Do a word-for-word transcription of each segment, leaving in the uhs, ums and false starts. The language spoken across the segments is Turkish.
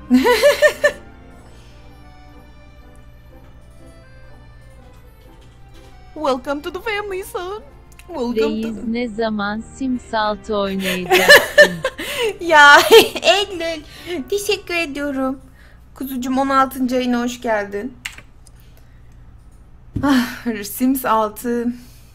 Welcome to the family son. Welcome Reis to... ne zaman Sims altı oynayacaksın? Ya Eylül, teşekkür ediyorum. Kuzucuğum, on altıncı ayına hoş geldin. Ah, Sims altı.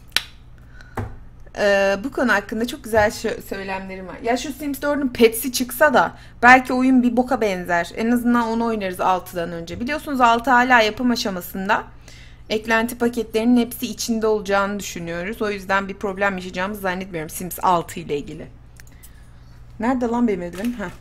Ee, bu konu hakkında çok güzel söylemlerim var. Ya şu Sims dördün petsi çıksa da belki oyun bir boka benzer. En azından onu oynarız altıdan önce. Biliyorsunuz altı hala yapım aşamasında. Eklenti paketlerinin hepsi içinde olacağını düşünüyoruz. O yüzden bir problem yaşayacağımızı zannetmiyorum Sims altı ile ilgili. Nerede lan benim eldivenim? Heh.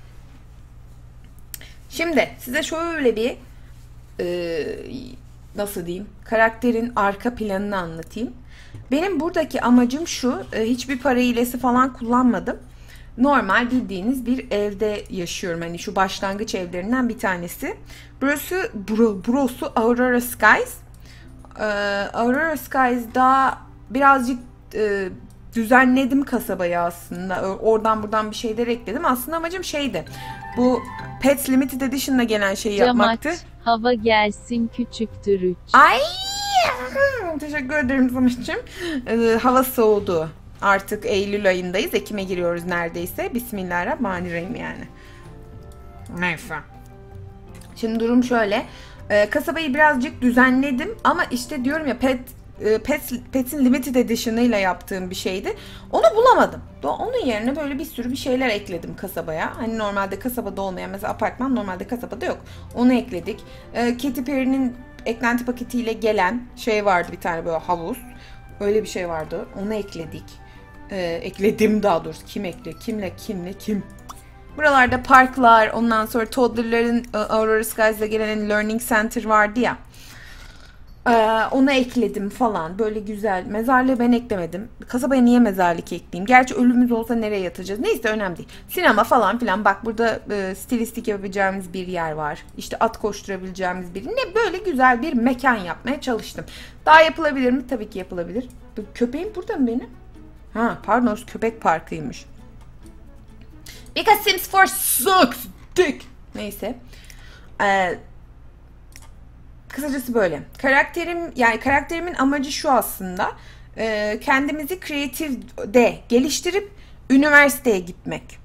Şimdi size şöyle bir e, nasıl diyeyim, karakterin arka planını anlatayım. Benim buradaki amacım şu, e, hiçbir para hilesi falan kullanmadım. Normal bildiğiniz bir evde yaşıyorum. Hani şu başlangıç evlerinden bir tanesi. Burası, bro, burası Aurora Skies. Ee, Aurora Skies'da birazcık e, düzenledim kasabayı aslında. Oradan buradan bir şeyler ekledim. Aslında amacım şeydi. Bu Pets Limited Edition'da gelen şeyi Cam yapmaktı. aç, hava gelsin küçüktür üç. Ay! Teşekkür ederim Samış'cığım. Ee, hava soğudu. Artık Eylül ayındayız. Ekim'e giriyoruz neredeyse. Bismillahirrahmanirrahim yani. Neyse. Şimdi durum şöyle. Ee, kasabayı birazcık düzenledim ama işte diyorum ya Pet e, Pets, Pets'in Limited Edition'ıyla yaptığım bir şeydi. Onu bulamadım. Onun yerine böyle bir sürü bir şeyler ekledim kasabaya. Hani normalde kasabada olmayan, mesela apartman normalde kasabada yok. Onu ekledik. Ee, Katy Perry'nin eklenti paketiyle gelen şey vardı, bir tane böyle havuz. Öyle bir şey vardı. Onu ekledik. Ee, ekledim daha doğrusu. Kim ekle? Kimle? Kimle? Kim? Buralarda parklar, ondan sonra toddlerların Aurora Skies'da gelen Learning Center vardı ya. Onu ekledim falan. Böyle güzel. Mezarlığı ben eklemedim. Kasabaya niye mezarlık ekleyeyim? Gerçi ölümümüz olsa nereye yatacağız? Neyse, önemli değil. Sinema falan filan. Bak burada e, stilistik yapabileceğimiz bir yer var. İşte at koşturabileceğimiz bir. Ne, böyle güzel bir mekan yapmaya çalıştım. Daha yapılabilir mi? Tabii ki yapılabilir. Köpeğim burada mı benim? Ha pardon, köpek parkıymış. Because Sims four sucks dick. Neyse. Ee, kısacası böyle. Karakterim, yani karakterimin amacı şu aslında. Ee, kendimizi kreatifde geliştirip üniversiteye gitmek.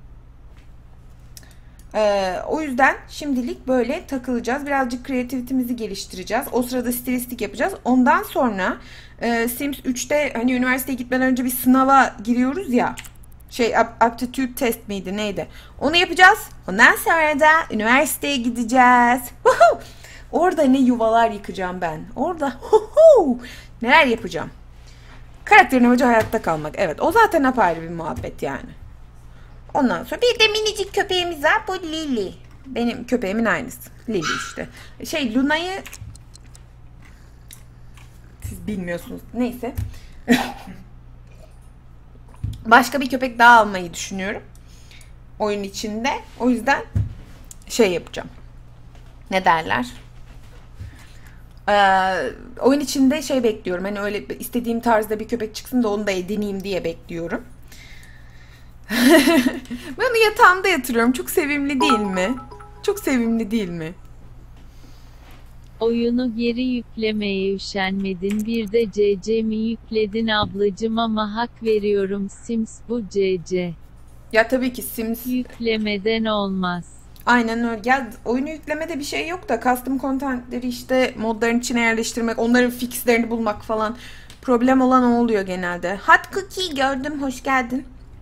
Ee, o yüzden şimdilik böyle takılacağız. Birazcık kreativitimizi geliştireceğiz. O sırada stilistik yapacağız. Ondan sonra e, Sims üçte hani üniversiteye gitmeden önce bir sınava giriyoruz ya. Şey, aptitude test miydi neydi? Onu yapacağız. Ondan sonra da üniversiteye gideceğiz. Orada ne yuvalar yıkacağım ben. Orada neler yapacağım. Karakterin amacı hayatta kalmak. Evet, o zaten apayrı bir muhabbet yani. Ondan sonra bir de minicik köpeğimiz var. Bu Lily. Benim köpeğimin aynısı. Lily işte. Şey, Luna'yı siz bilmiyorsunuz. Neyse. Başka bir köpek daha almayı düşünüyorum. Oyun içinde. O yüzden şey yapacağım. Ne derler? Ee, oyun içinde şey bekliyorum. Hani öyle istediğim tarzda bir köpek çıksın da onu da edineyim diye bekliyorum. Ben onu yatağımda yatırıyorum. Çok sevimli değil mi? Çok sevimli değil mi? Oyunu geri yüklemeye üşenmedin, bir de C C mi yükledin ablacım, ama hak veriyorum, Sims bu C C. Ya tabii ki Sims yüklemeden olmaz. Aynen öyle. Ya oyunu yüklemede bir şey yok da custom contentleri işte modların içine yerleştirmek, onların fixlerini bulmak falan problem olan o oluyor genelde. Hot Cookie gördüm, hoş geldin.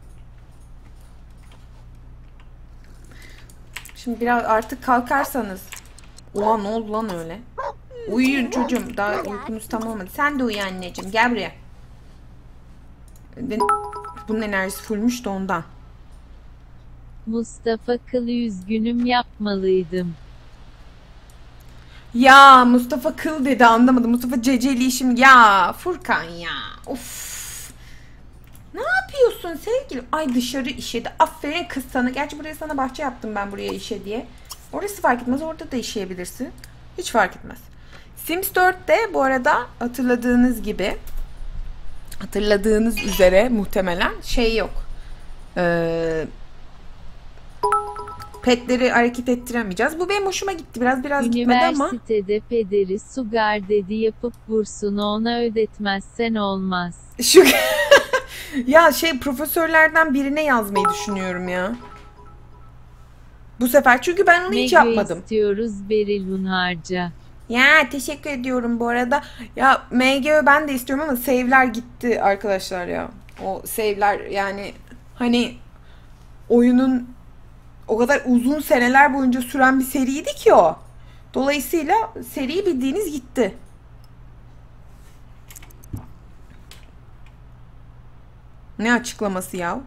Şimdi biraz artık kalkarsanız. Oha, ne oldu lan öyle? Uyuyun çocuğum, daha uykunuz tam olmadı. Sen de uyu anneciğim, gel buraya. Bunun enerjisi fullmüş de ondan. Mustafa Kıl'ı üzgünüm yapmalıydım. Ya Mustafa Kıl dedi, anlamadım. Mustafa Ceceli işim. Ya Furkan ya. Of. Ne yapıyorsun sevgilim? Ay dışarı işedi. Aferin kız sana. Gerçi buraya sana bahçe yaptım ben, buraya işe diye. Orası fark etmez. Orada da işeyebilirsin. Hiç fark etmez. Sims dörtte bu arada hatırladığınız gibi, hatırladığınız üzere muhtemelen şey yok. Ee, Petleri hareket ettiremeyeceğiz. Bu benim hoşuma gitti. Biraz biraz gitmedi ama. Üniversitede pederi sugar dedi yapıp bursunu ona ödetmezsen olmaz. Şu ya şey profesörlerden birine yazmayı düşünüyorum ya. Bu sefer çünkü ben onu hiç Mega yapmadım. istiyoruz Beril Hunharca. Ya teşekkür ediyorum bu arada. Ya M G O ben de istiyorum ama save'ler gitti arkadaşlar ya. O save'ler yani hani oyunun o kadar uzun seneler boyunca süren bir seriydi ki o. Dolayısıyla seri bildiğiniz gitti. Ne açıklaması ya?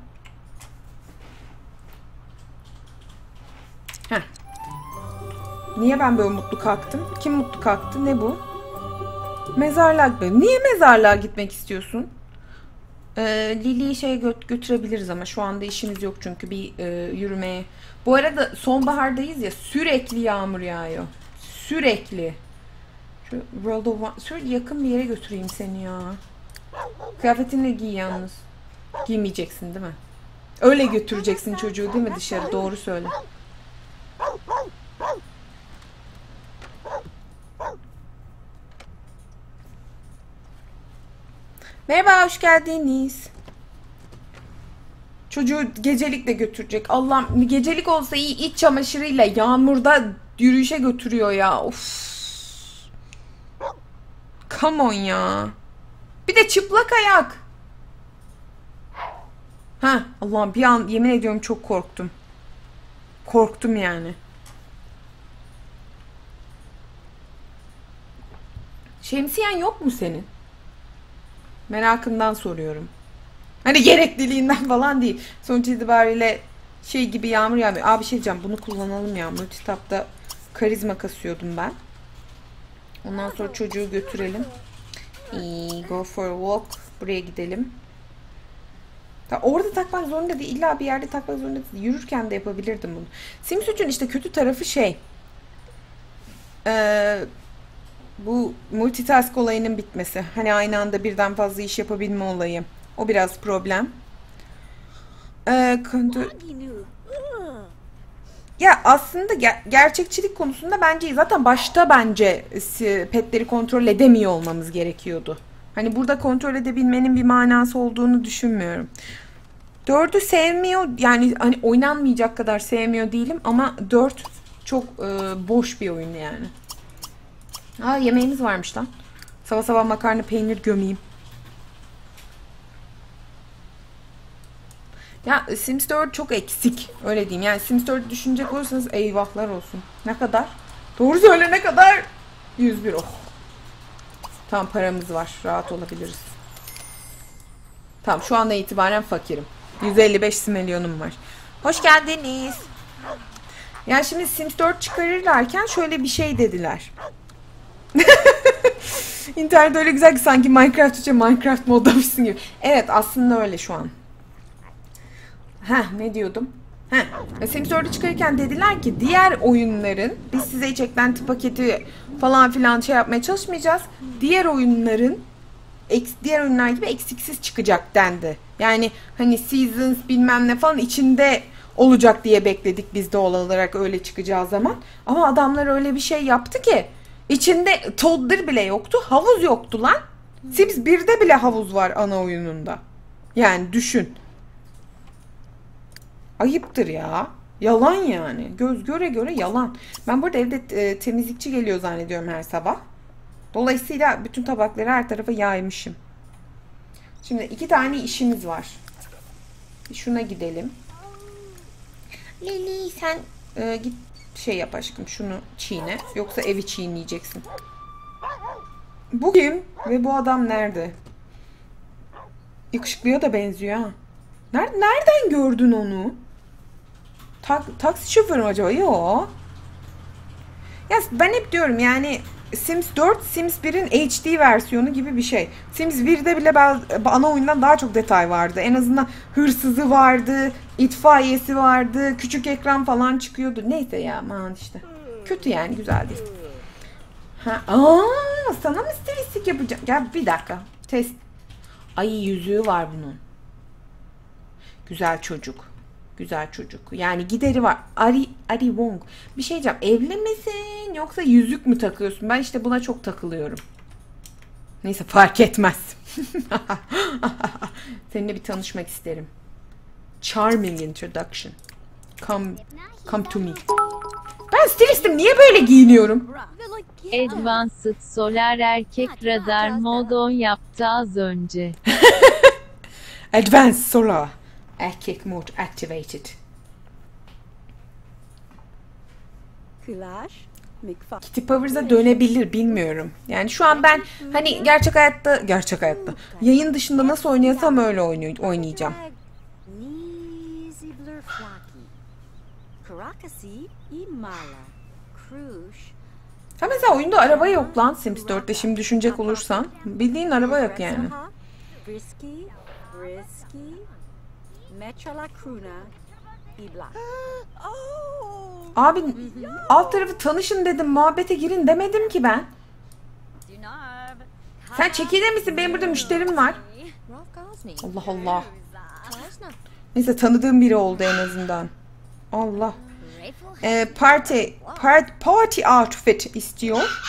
Heh. Niye ben böyle mutlu kalktım? Kim mutlu kalktı? Ne bu? Mezarlığa gitmek. Niye mezarlığa gitmek istiyorsun? Ee, Lili'yi şeye gö- götürebiliriz ama şu anda işimiz yok çünkü bir e, yürümeye. Bu arada sonbahardayız ya, sürekli yağmur yağıyor. Sürekli. Şu World of One... Sürekli yakın bir yere götüreyim seni ya. Kıyafetinle giy yalnız. Giymeyeceksin değil mi? Öyle götüreceksin çocuğu değil mi dışarı? Doğru söyle. Merhaba, hoş geldiniz. Çocuğu gecelik de götürecek. Allah'ım, gecelik olsa iyi, iç çamaşırıyla yağmurda yürüyüşe götürüyor ya. Of. Come on ya. Bir de çıplak ayak. Ha, Allah'ım bir an yemin ediyorum çok korktum. Korktum yani. Şemsiyen yok mu senin? Merakımdan soruyorum. Hani gerekliliğinden falan değil. Sonuç itibariyle şey gibi yağmur yağmıyor. Abi bir şey diyeceğim. Bunu kullanalım ya. Multitap'ta karizma kasıyordum ben. Ondan sonra çocuğu götürelim. Ee, go for a walk. Buraya gidelim. Ta orada takmak zorunda değil. İlla bir yerde takmak zorunda değil. Yürürken de yapabilirdim bunu. Sims üçün işte kötü tarafı şey. Eee bu multitask olayının bitmesi. Hani aynı anda birden fazla iş yapabilme olayı. O biraz problem. Ee, ya aslında ger- gerçekçilik konusunda bence zaten başta bence petleri kontrol edemiyor olmamız gerekiyordu. Hani burada kontrol edebilmenin bir manası olduğunu düşünmüyorum. Dördü sevmiyor yani hani oynanmayacak kadar sevmiyor değilim ama dört çok e, boş bir oyun yani. Aa yemeğimiz varmış lan. Sabah sabah makarna peynir gömeyim. Ya Sims dört çok eksik. Öyle diyeyim. Yani Sims dört düşünecek olursanız eyvahlar olsun. Ne kadar? Doğru söyle ne kadar? yüz bir oh. Tamam paramız var. Rahat olabiliriz. Tamam şu anda itibaren fakirim. yüz elli beş milyonum var. Hoş geldiniz. Yani şimdi Sims dört çıkarırlarken şöyle bir şey dediler. İnternet öyle güzel ki sanki Minecraft için Minecraft modlamışsın gibi. Evet aslında öyle şu an. Heh ne diyordum? Heh. Sims dördü çıkarırken dediler ki diğer oyunların biz size hiç eklenti paketi falan filan şey yapmaya çalışmayacağız. Diğer oyunların diğer oyunlar gibi eksiksiz çıkacak dendi. Yani hani Seasons bilmem ne falan içinde olacak diye bekledik biz doğal olarak öyle çıkacağı zaman. Ama adamlar öyle bir şey yaptı ki içinde toddler bile yoktu. Havuz yoktu lan. Sims birde bile havuz var ana oyununda. Yani düşün. Ayıptır ya. Yalan yani. Göz göre göre yalan. Ben burada evde e, temizlikçi geliyor zannediyorum her sabah. Dolayısıyla bütün tabakları her tarafa yaymışım. Şimdi iki tane işimiz var. Şuna gidelim. Lili sen e, git şey yap aşkım. Şunu çiğne. Yoksa evi çiğneyeceksin. Bu kim? Ve bu adam nerede? Yakışıklıya da benziyor ha. Nereden gördün onu? Tak, taksi şoförü mü acaba? Yok. Ya ben hep diyorum yani Sims dört Sims birin H D versiyonu gibi bir şey. Sims birde bile ana oyundan daha çok detay vardı. En azından hırsızı vardı, itfaiyesi vardı, küçük ekran falan çıkıyordu. Neyse ya aman işte. Kötü yani güzel değil. Ha, aa, sana mı stilistik yapacağım? Gel bir dakika. Test. Ay yüzüğü var bunun. Güzel çocuk. Güzel çocuk. Yani gideri var. Ari, Ari Wong. Bir şey diyeceğim. Evli misin yoksa yüzük mü takıyorsun? Ben işte buna çok takılıyorum. Neyse fark etmez. Seninle bir tanışmak isterim. Charming introduction. Come, come to me. Ben stilistim. Niye böyle giyiniyorum? Advanced Solar Erkek Radar Mod on yaptı az önce. Advanced Solar Erkek mod activated. Kitty Powers'a dönebilir bilmiyorum. Yani şu an ben hani gerçek hayatta gerçek hayatta yayın dışında nasıl oynayasam öyle oynuyor, oynayacağım. Ha mesela oyunda araba yok lan Sims dörtte şimdi düşünecek olursan. Bildiğin araba yok yani. Abi alt tarafı tanışın dedim, muhabbete girin demedim ki ben. Sen çekilir misin? Benim burada müşterim var. Allah Allah. Neyse tanıdığım biri oldu en azından. Allah. Ee, party, part, party outfit istiyor.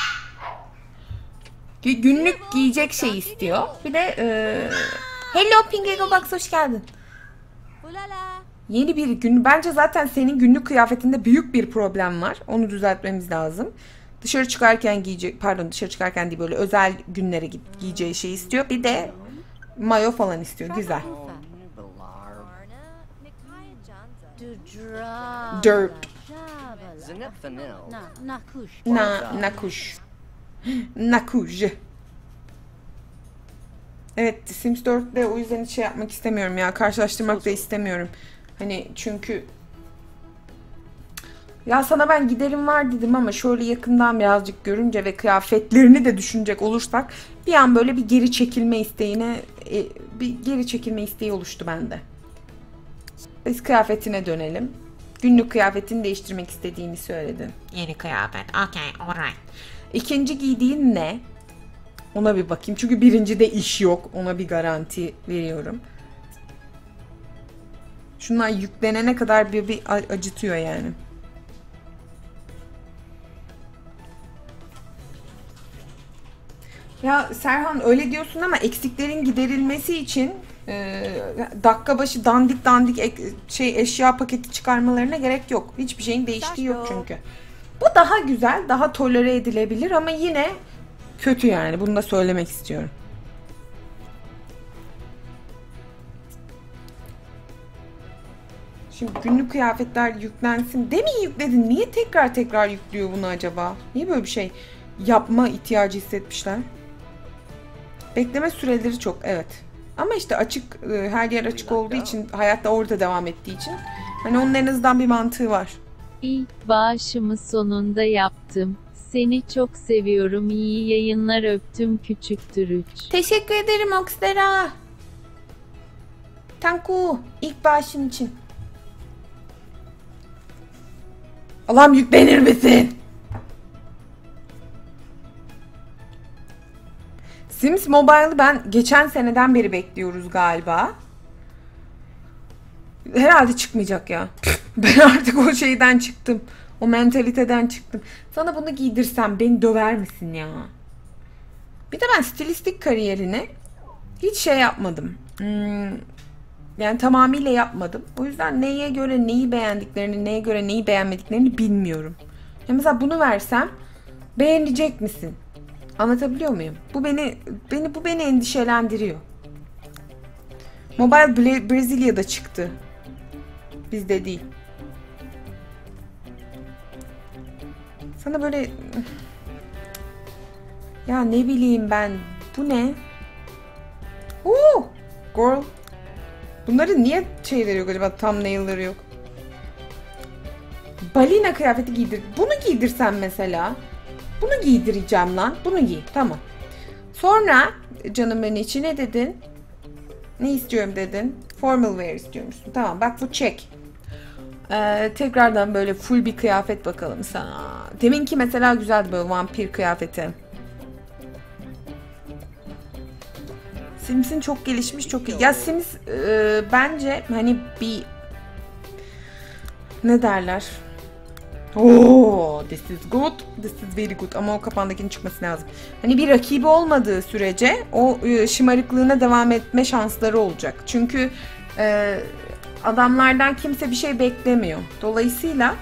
Günlük giyecek şey istiyor. Bir de ee... Hello Pink Ego Box, hoş geldin. Yeni bir gün. Bence zaten senin günlük kıyafetinde büyük bir problem var. Onu düzeltmemiz lazım. Dışarı çıkarken giyecek, pardon dışarı çıkarken değil böyle özel günlere giyeceği şey istiyor. Bir de mayo falan istiyor. Güzel. Dirt. Na, nakuş. Nakuş. Evet, Sims dörtte o yüzden hiç şey yapmak istemiyorum ya. Karşılaştırmak da istemiyorum. Hani çünkü ya sana ben giderim var dedim ama şöyle yakından birazcık görünce ve kıyafetlerini de düşünecek olursak bir an böyle bir geri çekilme isteğine bir geri çekilme isteği oluştu bende. Biz kıyafetine dönelim. Günlük kıyafetini değiştirmek istediğini söyledin. Yeni kıyafet. Okay, alright. İkinci giydiğin ne? Ona bir bakayım. Çünkü birincide iş yok. Ona bir garanti veriyorum. Şunlar yüklenene kadar bir, bir acıtıyor yani. Ya Serhan öyle diyorsun ama eksiklerin giderilmesi için e, dakika başı dandik dandik ek, şey eşya paketi çıkarmalarına gerek yok. Hiçbir şeyin değiştiği yok çünkü. Bu daha güzel, daha tolere edilebilir ama yine kötü yani. Bunu da söylemek istiyorum. Şimdi günlük kıyafetler yüklensin. Demin yükledin. Niye tekrar tekrar yüklüyor bunu acaba? Niye böyle bir şey yapma ihtiyacı hissetmişler? Bekleme süreleri çok. Evet. Ama işte açık, her yer açık olduğu için, hayatta orada devam ettiği için hani onun en azından bir mantığı var. İlk bağışımı sonunda yaptım. Seni çok seviyorum. İyi yayınlar, öptüm küçüktür üç. Teşekkür ederim Oxdera. Tanku, ilk bağışın için. Allah'ım yüklenir misin? Sims Mobile'ı ben geçen seneden beri bekliyoruz galiba. Herhalde çıkmayacak ya. Ben artık o şeyden çıktım. O mentaliteden çıktım. Sana bunu giydirsem beni döver misin ya? Bir de ben stilistik kariyerini hiç şey yapmadım. Hmm, yani tamamıyla yapmadım. O yüzden neye göre neyi beğendiklerini, neye göre neyi beğenmediklerini bilmiyorum. Ya mesela bunu versem beğenecek misin? Anlatabiliyor muyum? Bu beni beni bu beni endişelendiriyor. Mobile Brezilya'da çıktı. Bizde değil. Sana böyle ya ne bileyim ben, bu ne? Oo, girl. Bunların niye şeyleri yok acaba, thumbnail'ları yok? Balina kıyafeti giydir. Bunu giydirsen mesela. Bunu giydireceğim lan. Bunu giy. Tamam. Sonra canımın içi ne dedin? Ne istiyorum dedin? Formal wear istiyormuşsun. Tamam bak bu check. Ee, tekrardan böyle full bir kıyafet bakalım sana. Deminki mesela güzeldi böyle vampir kıyafeti. Sims'in çok gelişmiş, çok iyi. Ya Sims e, bence hani bir ne derler? Oo, this is good, this is very good. Ama o kapandakinin çıkması lazım. Hani bir rakibi olmadığı sürece o e, şımarıklığına devam etme şansları olacak. Çünkü e, adamlardan kimse bir şey beklemiyor. Dolayısıyla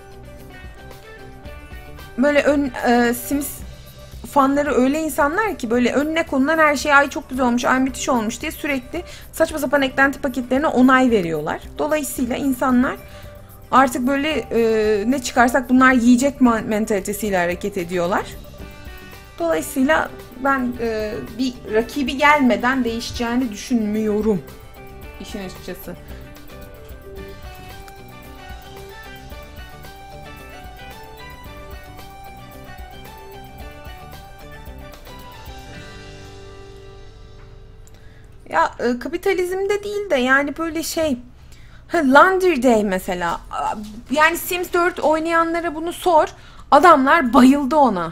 böyle ön e, Sims fanları öyle insanlar ki böyle önüne konulan her şey ay çok güzel olmuş, ay müthiş olmuş diye sürekli saçma sapan eklenti paketlerine onay veriyorlar. Dolayısıyla insanlar artık böyle e, ne çıkarsak bunlar yiyecek mentalitesiyle hareket ediyorlar. Dolayısıyla ben e, bir rakibi gelmeden değişeceğini düşünmüyorum işin açıkçası. Ya e, kapitalizmde değil de yani böyle şey Laundry Day mesela. Yani Sims dört oynayanlara bunu sor. Adamlar bayıldı ona.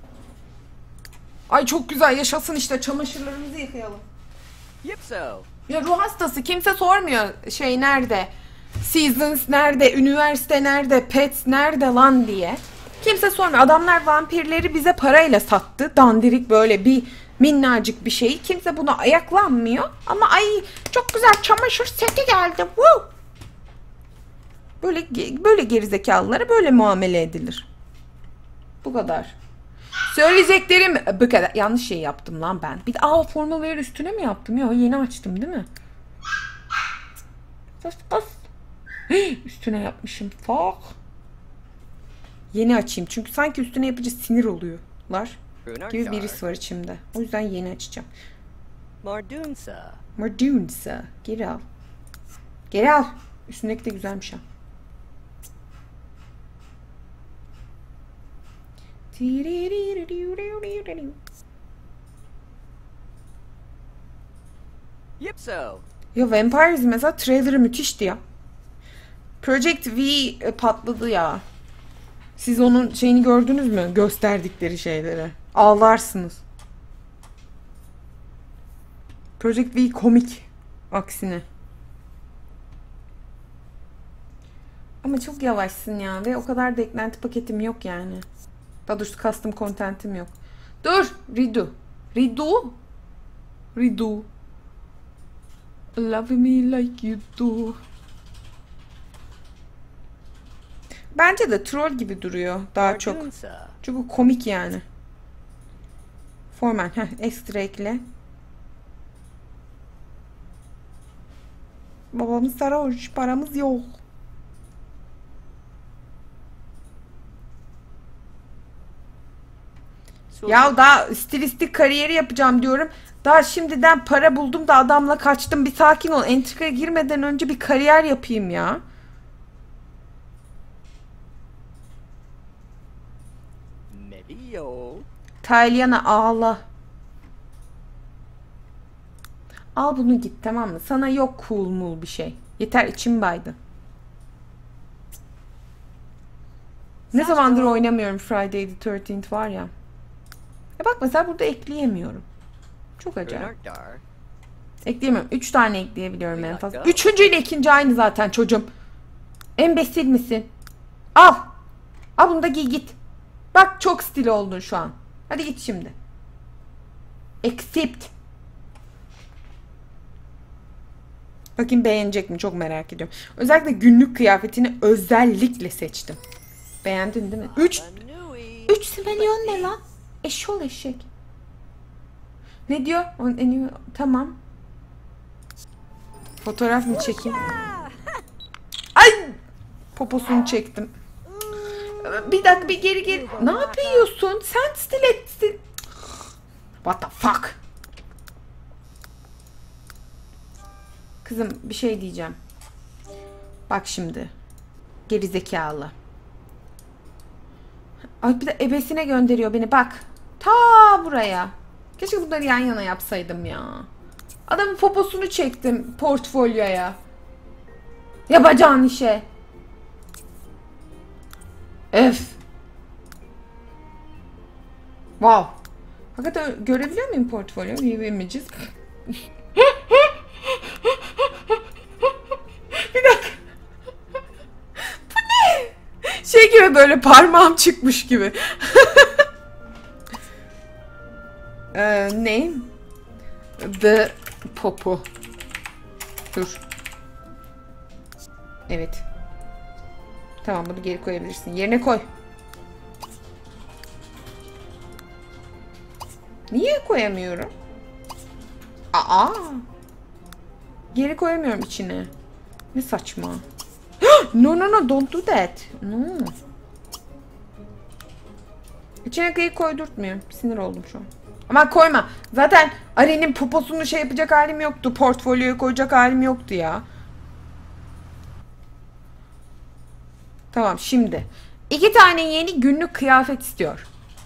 Ay çok güzel yaşasın işte çamaşırlarımızı yıkayalım. Ya ruh hastası kimse sormuyor şey nerede? Seasons nerede? Üniversite nerede? Pets nerede lan diye. Kimse sormuyor. Adamlar vampirleri bize parayla sattı. Dandirik böyle bir minnacık bir şeyi. Kimse buna ayaklanmıyor. Ama ay çok güzel çamaşır seti geldi. Woo! Böyle böyle gerizekalılara böyle muamele edilir. Bu kadar. Söyleyeceklerim bu kadar. Yanlış şey yaptım lan ben. Bir de aa formaları üstüne mi yaptım ya? Yeni açtım değil mi? Sus sus. Üstüne yapmışım. Fuck. Yeni açayım. Çünkü sanki üstüne yapınca sinir oluyorlar. Gibi bir his var içimde. O yüzden yeni açacağım. Mardunsa. Mardunsa. Geri al. Geri al. Üstündeki de güzelmiş ha. Ya Vampires mesela trailer'ı müthişti ya. Project V patladı ya. Siz onun şeyini gördünüz mü? Gösterdikleri şeyleri. Ağlarsınız. Project V komik. Aksine. Ama çok yavaşsın ya. Ve o kadar da eklenti paketim yok yani. Daha doğrusu custom content'im yok. Dur. Redo. Redo. Redo. Love me like you do. Bence de troll gibi duruyor daha çok. Çünkü komik yani. Formen. Heh, ekstra ekle. Babamız sarhoş. Paramız yok. Ya daha stilistik kariyeri yapacağım diyorum. Daha şimdiden para buldum da adamla kaçtım. Bir sakin ol. Entrika'ya girmeden önce bir kariyer yapayım ya. Talyana ağla. Al bunu git tamam mı? Sana yok cool mul bir şey. Yeter içim baydı. Ne zamandır oynamıyorum Friday the thirteenth var ya. Ya bak mesela burada ekleyemiyorum. Çok acayip. Ekleyemiyorum. Üç tane ekleyebiliyorum en fazla. Üçüncü ile ikinci aynı zaten çocuğum. Embesil misin? Al. Al bunu da giy git. Bak çok stil oldun şu an. Hadi git şimdi. Accept. Bakayım beğenecek mi? Çok merak ediyorum. Özellikle günlük kıyafetini özellikle seçtim. Beğendin değil mi? Üç. Üç milyon ne lan? Eşol eşek. Ne diyor? Tamam. Fotoğraf mı çekeyim? Ay! Poposunu çektim. Bir dakika bir geri geri. Ne yapıyorsun? Sen stiletsin. What the fuck? Kızım bir şey diyeceğim. Bak şimdi. Gerizekalı. Ay bir de ebesine gönderiyor beni bak. Ta buraya. Keşke bunları yan yana yapsaydım ya. Adamın poposunu çektim portfolyoya. Yapacağın işe. Öf. Wow. Hakikaten görebiliyor muyum portfolyo? View images. Bir dakika. Bu ve böyle parmağım çıkmış gibi. ee, ne? The popo. Dur. Evet. Tamam, bunu geri koyabilirsin. Yerine koy. Niye koyamıyorum? Aa! Geri koyamıyorum içine. Ne saçma. No no no, don't do that. No. İçine kıyı koydurtmuyorum. Sinir oldum şu an. Ama koyma. Zaten Ari'nin poposunu şey yapacak halim yoktu. Portfolyoya koyacak halim yoktu ya. Tamam, şimdi. İki tane yeni günlük kıyafet istiyor.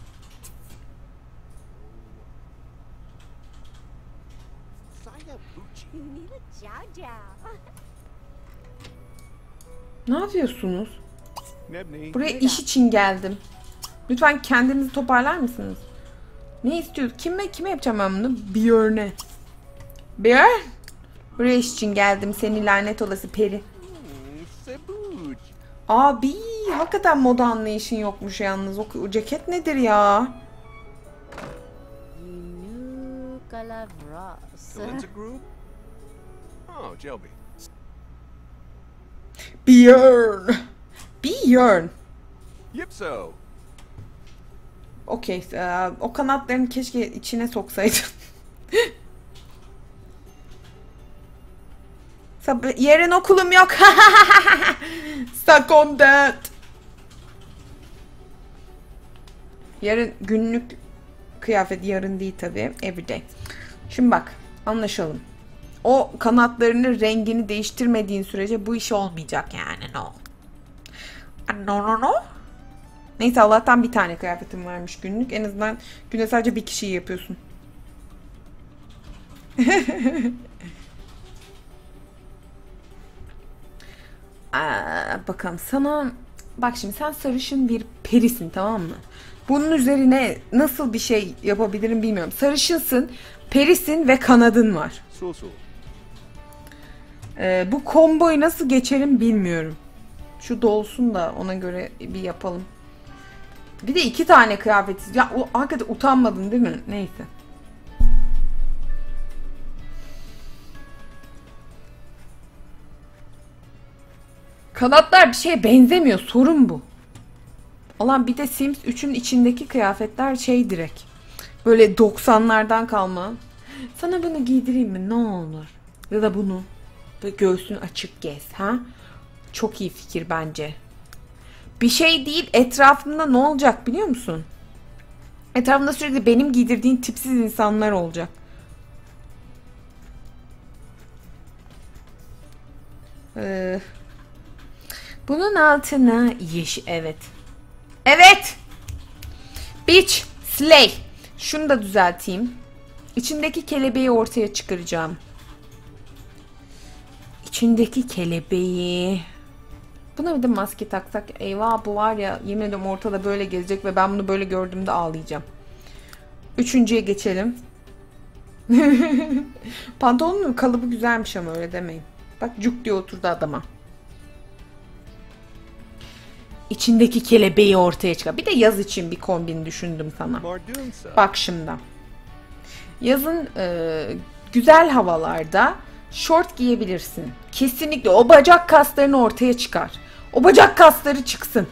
Ne yapıyorsunuz? Buraya iş için geldim. Lütfen kendinizi toparlar mısınız? Ne istiyorsun? Kime kime yapacağım ben bunu? Björn'e. Björn? Buraya iş için geldim. Seni lanet olası peri. Abi hakikaten moda anlayışın yokmuş yalnız. O, o ceket nedir ya? Björn. Björn. Okey. Uh, o kanatlarını keşke içine soksaydın. Yarın okulum yok. Suck on that. Yarın günlük kıyafet, yarın değil tabii. Everyday. Şimdi bak, anlaşalım. O kanatlarını, rengini değiştirmediğin sürece bu iş olmayacak yani. No. No no no. Neyse, Allah'tan bir tane kıyafetim varmış günlük. En azından günde sadece bir kişiyi yapıyorsun. Aa, bakalım sana. Bak şimdi, sen sarışın bir perisin, tamam mı? Bunun üzerine nasıl bir şey yapabilirim bilmiyorum. Sarışınsın, perisin ve kanadın var. Ee, bu komboyu nasıl geçerim bilmiyorum. Şu dolsun da ona göre bir yapalım. Bir de iki tane kıyafetiz. Ya o hakikaten utanmadın değil mi? Neyse. Kanatlar bir şeye benzemiyor. Sorun bu. Ulan bir de Sims üçün içindeki kıyafetler şey direkt. Böyle doksanlardan kalma. Sana bunu giydireyim mi? Ne olur. Ya da bunu. Böyle göğsün açık gez. Ha? Çok iyi fikir bence. Bir şey değil, etrafında ne olacak biliyor musun? Etrafında sürekli benim giydirdiğim tipsiz insanlar olacak. Ee, bunun altına yeşil, evet. Evet. Beach Slay. Şunu da düzelteyim. İçindeki kelebeği ortaya çıkaracağım. İçindeki kelebeği. Buna bir de maske taksak. Eyvah, bu var ya, yemin ediyorum ortada böyle gezecek ve ben bunu böyle gördüğümde ağlayacağım. Üçüncüye geçelim. Pantolonun kalıbı güzelmiş ama öyle demeyin. Bak, cuk diye oturdu adama. İçindeki kelebeği ortaya çıkar. Bir de yaz için bir kombin düşündüm sana. Bak şimdi. Yazın e, güzel havalarda şort giyebilirsin. Kesinlikle o bacak kaslarını ortaya çıkar. O bacak kasları çıksın.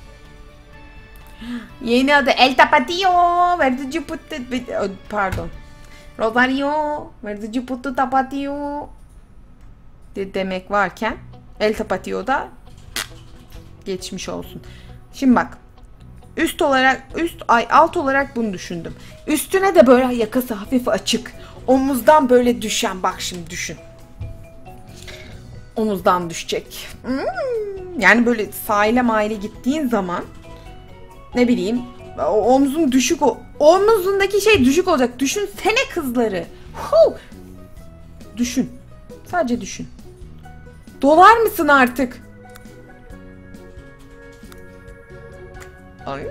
Yeni adı El Tapatio. Where did you put it? Pardon. Rosario. Where did you put the tapatio? De demek varken El Tapatio da geçmiş olsun. Şimdi bak. Üst olarak, üst ay alt olarak bunu düşündüm. Üstüne de böyle yakası hafif açık. Omuzdan böyle düşen, bak şimdi düşün. Omuzdan düşecek. Hmm. Yani böyle sahile maile gittiğin zaman ne bileyim, o omzun düşük, o omuzundaki şey düşük olacak. Düşünsene kızları. Huh. Düşün. Sadece düşün. Dolar mısın artık? Ay.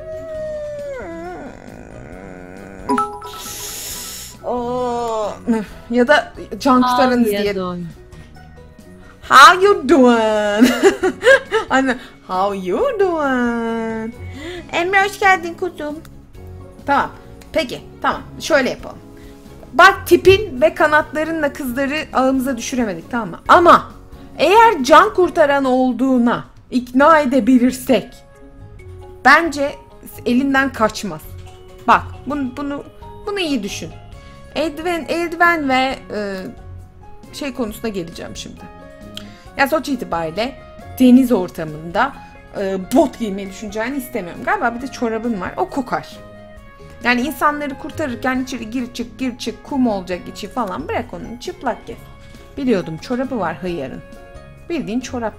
Oh. Ya da can kurtaranız diye. How you doing? Anne, How you doing? Emre hoş geldin kuzum. Tamam. Peki. Tamam. Şöyle yapalım. Bak tipin ve kanatlarınla kızları ağımıza düşüremedik, tamam mı? Ama eğer can kurtaran olduğuna ikna edebilirsek bence elinden kaçmaz. Bak bunu bunu bunu iyi düşün. Eldiven, eldiven ve e, şey konusuna geleceğim şimdi. Ya sonuç itibariyle deniz ortamında e, bot giymeyi düşüneceğini istemiyorum. Galiba bir de çorabın var. O kokar. Yani insanları kurtarırken içeri gir çık gir çık kum olacak içi falan, bırak onu çıplak gez. Biliyordum çorabı var hıyarın. Bildiğin çorap.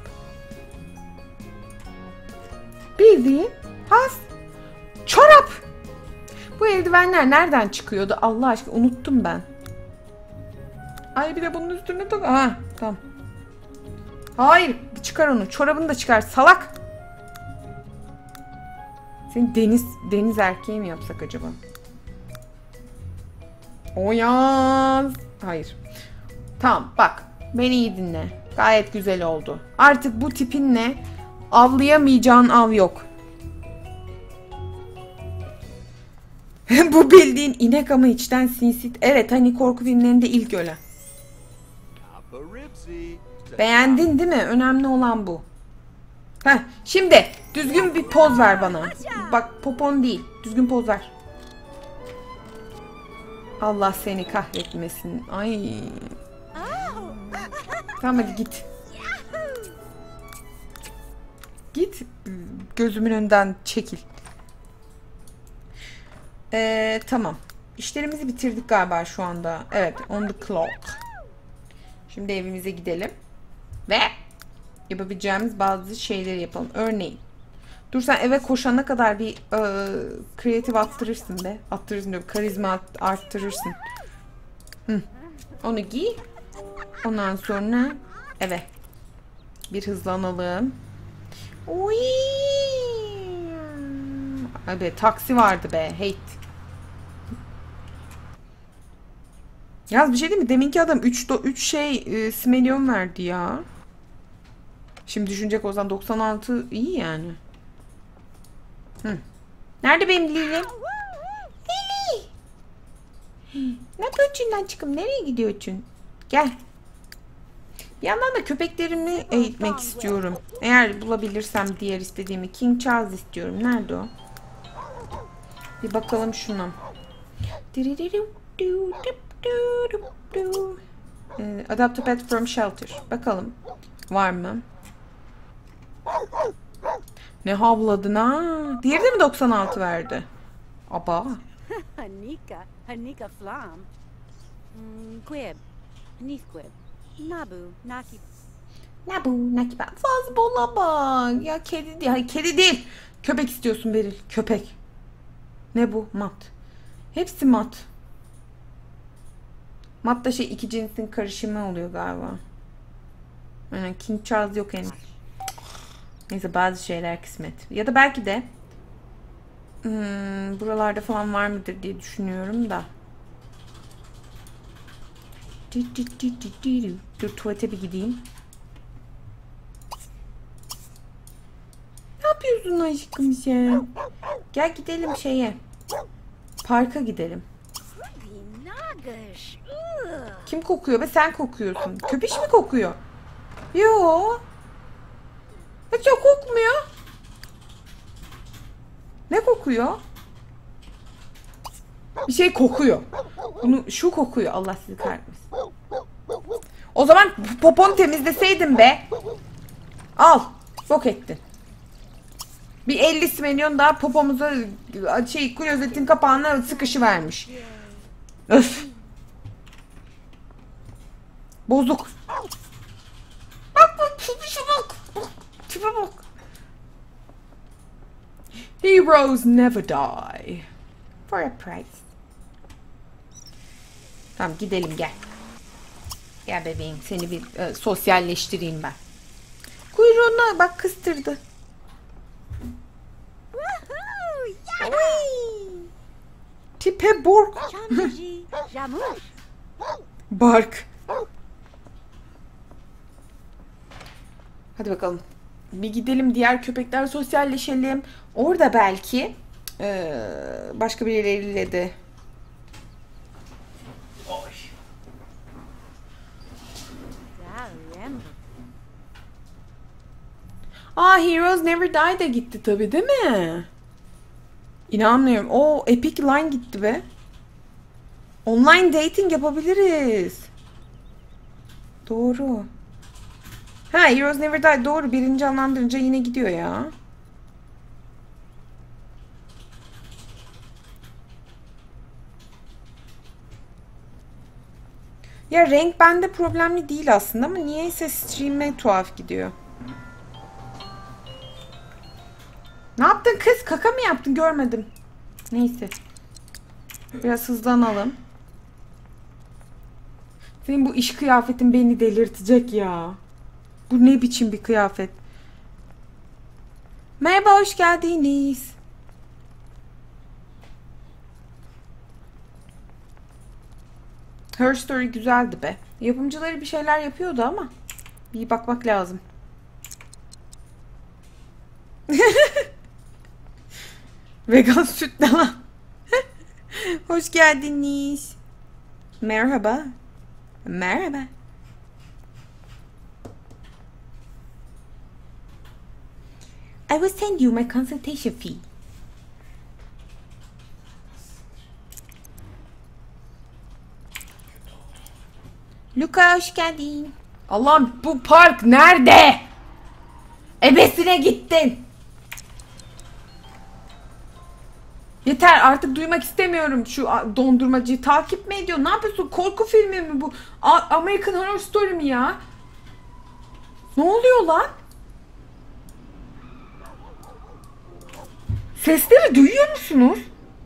Bildiğin has çorap. Bu eldivenler nereden çıkıyordu Allah aşkına, unuttum ben. Ay bir de bunun üstüne tak. Ha tamam. Hayır çıkar onu, çorabını da çıkar salak. Seni deniz deniz erkeği mi yapsak acaba? O yaz. Hayır. Tamam bak beni iyi dinle. Gayet güzel oldu. Artık bu tipinle avlayamayacağın av yok. Bu bildiğin inek ama içten sinsi. Evet hani korku filmlerinde ilk ölen. Beğendin değil mi? Önemli olan bu. Heh, şimdi düzgün bir poz ver bana. Bak popon değil. Düzgün poz ver. Allah seni kahretmesin. Ay. Tamam hadi git. Git. Gözümün önünden çekil. Ee, tamam. İşlerimizi bitirdik galiba şu anda. Evet. On the clock. Şimdi evimize gidelim. Ve yapabileceğimiz bazı şeyleri yapalım. Örneğin. Dur sen eve koşana kadar bir e, kreatif attırırsın be. Attırırsın diyorum. Karizma arttırırsın. Hı. Onu giy. Ondan sonra eve. Bir hızlanalım. Oy. Abi taksi vardı be. Hate. Yaz bir şey değil mi? Deminki adam üç şey e, simelyon verdi ya. Şimdi düşünecek olsam doksan altı iyi yani. Hı. Nerede benim Lili? Lili! Ne yapıyorsun lan çıkım? Nereye gidiyorsun? Gel. Bir yandan da köpeklerimi eğitmek istiyorum. Eğer bulabilirsem diğer istediğimi. King Charles istiyorum. Nerede o? Bir bakalım şuna. Ee, adopt a pet from shelter. Bakalım. Var mı? Ne havladın ha? Diğeri de mi doksan altı verdi? Aba. Hanika, Hanika Flam. Quib, Neathquib, Nabu, Naki. Nabu, Naki. Fazbola bak. Ya kedi değil. Hayır, kedi değil. Köpek istiyorsun Beril. Köpek. Ne bu? Mat. Hepsi mat. Mat da şey iki cinsin karışımı oluyor galiba. Yani King Charles yok henüz. Neyse bazı şeyler kısmet. Ya da belki de hmm, buralarda falan var mıdır diye düşünüyorum da. Dur tuvalete bir gideyim. Ne yapıyorsun aşkım sen? Gel gidelim şeye. Parka gidelim. Kim kokuyor be? Sen kokuyorsun. Köpüş mü kokuyor? Yo. Hiç yok kokmuyor. Ne kokuyor? Bir şey kokuyor. Bunu şu kokuyor. Allah sizi kahretmesin. O zaman poponu temizleseydin be. Al. Bok ettin. Bir elli milyon daha popomuza şey klozetin kapağına sıkışıvermiş. Öf. Bozuk. Bak bak tipe bak. Tipe bak. Heroes never die. For a price. Tamam gidelim gel. Gel bebeğim seni bir e, sosyalleştireyim ben. Kuyruğuna bak kıstırdı. Tipe bork. Bark. Hadi bakalım. bir gidelim, diğer köpekler sosyalleşelim. Orada belki ee, başka birileriyle de. Caramba. Aa, Heroes Never Die de gitti tabii, değil mi? İnanmıyorum. O Epic Line gitti be. Online dating yapabiliriz. Doğru. Ha, Heroes Never Die doğru. Birini canlandırınca yine gidiyor ya. Ya renk bende problemli değil aslında ama niyeyse stream'e tuhaf gidiyor. Ne yaptın kız? Kaka mı yaptın? Görmedim. Neyse. Biraz hızlanalım. Senin bu iş kıyafetin beni delirtecek ya. Bu ne biçim bir kıyafet? Merhaba, hoş geldiniz. Her Story güzeldi be. Yapımcıları bir şeyler yapıyordu ama bir bakmak lazım. Vegan süt ne lan? Hoş geldiniz. Merhaba. Merhaba. I will send you my consultation fee. Luka, hoş geldin. Allah'ım, bu park nerede? Ebesine gittin. Yeter, artık duymak istemiyorum şu dondurmacıyı. Takip mi ediyor? Ne yapıyorsun? Korku filmi mi bu? A American Horror Story mi ya? Ne oluyor lan? Sesleri duyuyor musunuz?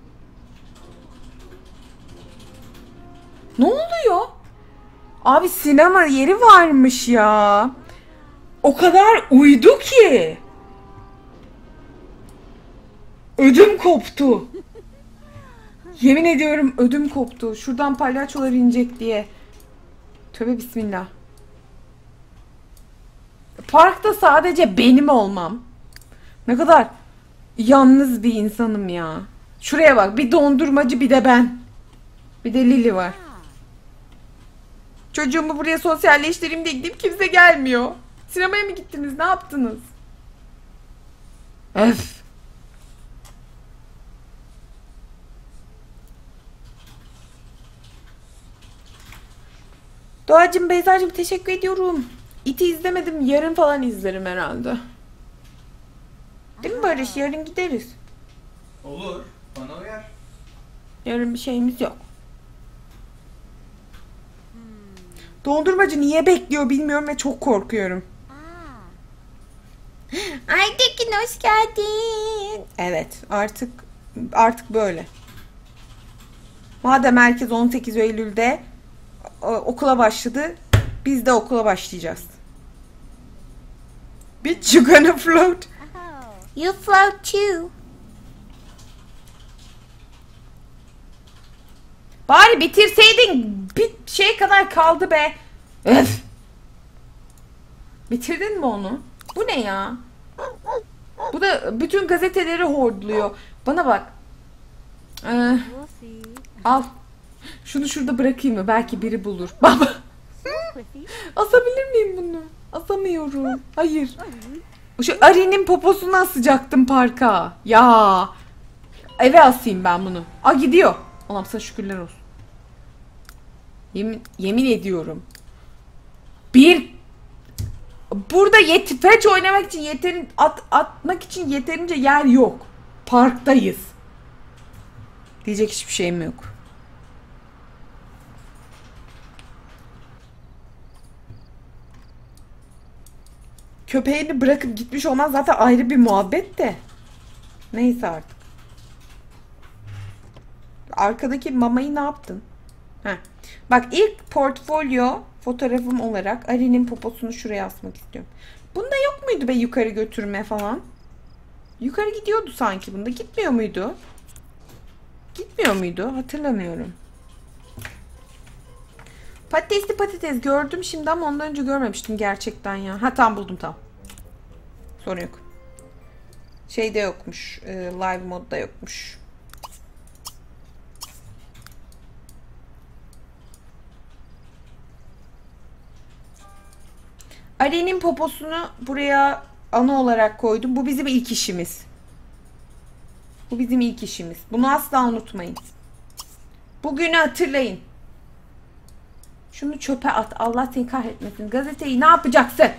Ne oluyor? Abi sinema yeri varmış ya. O kadar uydu ki. Ödüm koptu. Yemin ediyorum ödüm koptu. Şuradan palyaçolar inecek diye. Tövbe bismillah. Parkta sadece benim olmam. Ne kadar yalnız bir insanım ya. Şuraya bak, bir dondurmacı bir de ben. Bir de Lily var. Çocuğumu buraya sosyalleştireyim diye gidip kimse gelmiyor. Sinemaya mı gittiniz? Ne yaptınız? Öf. Doğacığım, Beyza'cığım teşekkür ediyorum. İti izlemedim. Yarın falan izlerim herhalde. Değil mi Barış? Yarın gideriz. Olur. Bana uyar. Yarın bir şeyimiz yok. Dondurmacı niye bekliyor bilmiyorum ve çok korkuyorum. Aytekin, hoş geldin. Evet, artık artık böyle. Madem herkes on sekiz Eylül'de okula başladı, biz de okula başlayacağız. Bitch, you gonna float. You float too. Bari bitirseydin, bir şey kadar kaldı be. Öf. Bitirdin mi onu? Bu ne ya? Bu da bütün gazeteleri hordluyor. Bana bak. Ee, al. Şunu şurada bırakayım mı? Belki biri bulur. Baba. Asabilir miyim bunu? Asamıyorum. Hayır. Şu Ari'nin poposunu asacaktım parka. Ya. Eve asayım ben bunu. Aa, gidiyor. Allah'ım sana şükürler olsun. Yemin, yemin ediyorum. Bir burada yet fetch oynamak için yeterin at, atmak için yeterince yer yok. Parktayız. Diyecek hiçbir şeyim yok. Köpeğini bırakıp gitmiş olman zaten ayrı bir muhabbet de. Neyse artık. Arkadaki mamayı ne yaptın? Heh. Bak, ilk portfolyo fotoğrafım olarak Ari'nin poposunu şuraya asmak istiyorum. Bunda yok muydu be yukarı götürme falan? Yukarı gidiyordu sanki bunda. Gitmiyor muydu? Gitmiyor muydu? Hatırlamıyorum. Patatesli patates gördüm şimdi ama ondan önce görmemiştim gerçekten ya. Ha, tamam buldum, tamam. Sorun yok. Şeyde yokmuş. E, live modda yokmuş. Ali'nin poposunu buraya ana olarak koydum. Bu bizim ilk işimiz. Bu bizim ilk işimiz. Bunu asla unutmayın. Bugünü hatırlayın. Şunu çöpe at. Allah seni kahretmesin. Gazeteyi ne yapacaksın?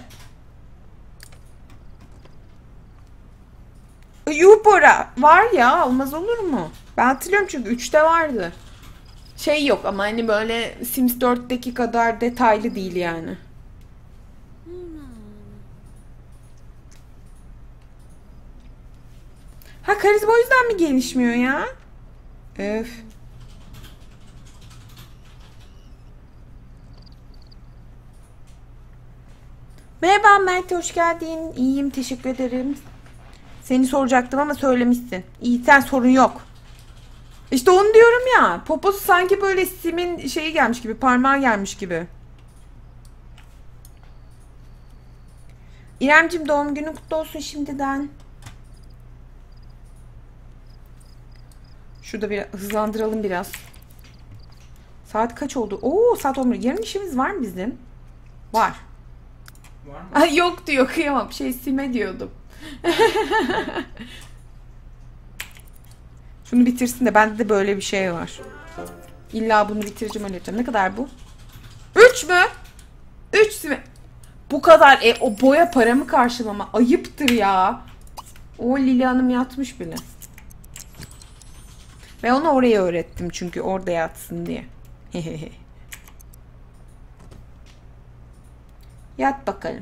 Yupora var ya, olmaz olur mu? Ben hatırlıyorum çünkü üçte vardı. Şey yok ama hani böyle Sims dörtteki kadar detaylı değil yani. Ha, karizma o yüzden mi gelişmiyor ya? Öf. Merhaba Mert, hoş geldin. İyiyim, teşekkür ederim. Seni soracaktım ama söylemişsin. İyi, sen sorun yok. İşte onu diyorum ya. Poposu sanki böyle Sim'in şeyi gelmiş gibi, parmağı gelmiş gibi. İremcim, doğum günün kutlu olsun şimdiden. Şurada bir hızlandıralım biraz. Saat kaç oldu? Oo, saat on bir. Yarın işimiz var mı bizim? Var. Var mı? Ay, yok diyor, kıyamam. Şey, Sim'e diyordum. Şunu bitirsin de, bende de böyle bir şey var. İlla bunu bitireceğim, öyle yapacağım. Ne kadar bu? Üç mü? Üç mi? Bu kadar. E, o boya paramı karşılama. Ayıptır ya. O Lili Hanım yatmış bile. Ve onu oraya öğrettim çünkü orada yatsın diye. Yat bakalım.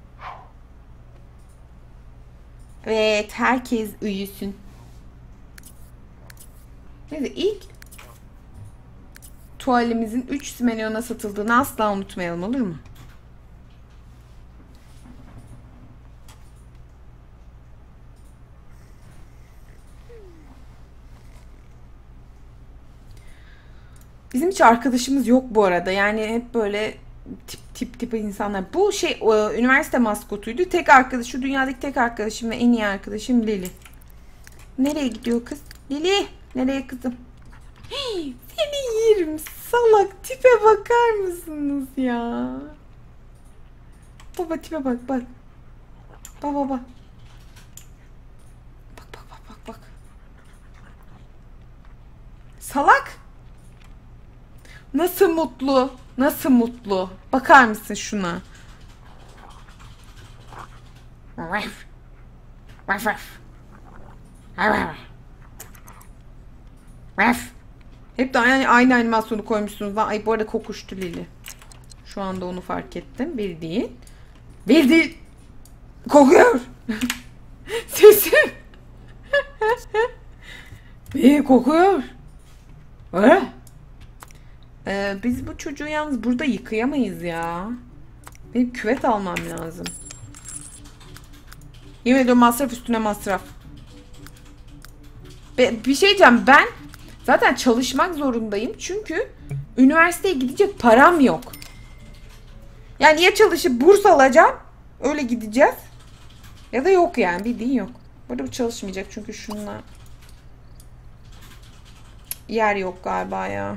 Evet, herkes uyusun. Neyse, ilk tuvalimizin üç milyona satıldığını asla unutmayalım, olur mu? Bizim hiç arkadaşımız yok bu arada. Yani hep böyle tip tip tip insanlar. Bu şey e, üniversite maskotuydu. Tek arkadaş, şu dünyadaki tek arkadaşım ve en iyi arkadaşım Lili. Nereye gidiyor kız? Lili, nereye kızım? Hey, seni yerim salak, tipe bakar mısınız ya? Baba tipe bak bak. Baba bak. Bak bak bak bak bak. Salak. Nasıl mutlu? Nasıl mutlu? Bakar mısın şuna? Hep de aynı, aynı animasyonu koymuşsunuz. Ay, bu arada kokuştu Lili. Şu anda onu fark ettim. Bir değil. Bir değil. Kokuyor. Sesim. Bir kokuyor. Öyle. Ee, biz bu çocuğu yalnız burada yıkayamayız ya. Benim küvet almam lazım. Yemin ediyorum, masraf üstüne masraf. Be bir şey diyeceğim, ben zaten çalışmak zorundayım. Çünkü üniversiteye gidecek param yok. Yani ya çalışıp burs alacağım, öyle gideceğiz. Ya da yok yani, bildiğin yok. Burada bu çalışmayacak çünkü şununla yer yok galiba ya.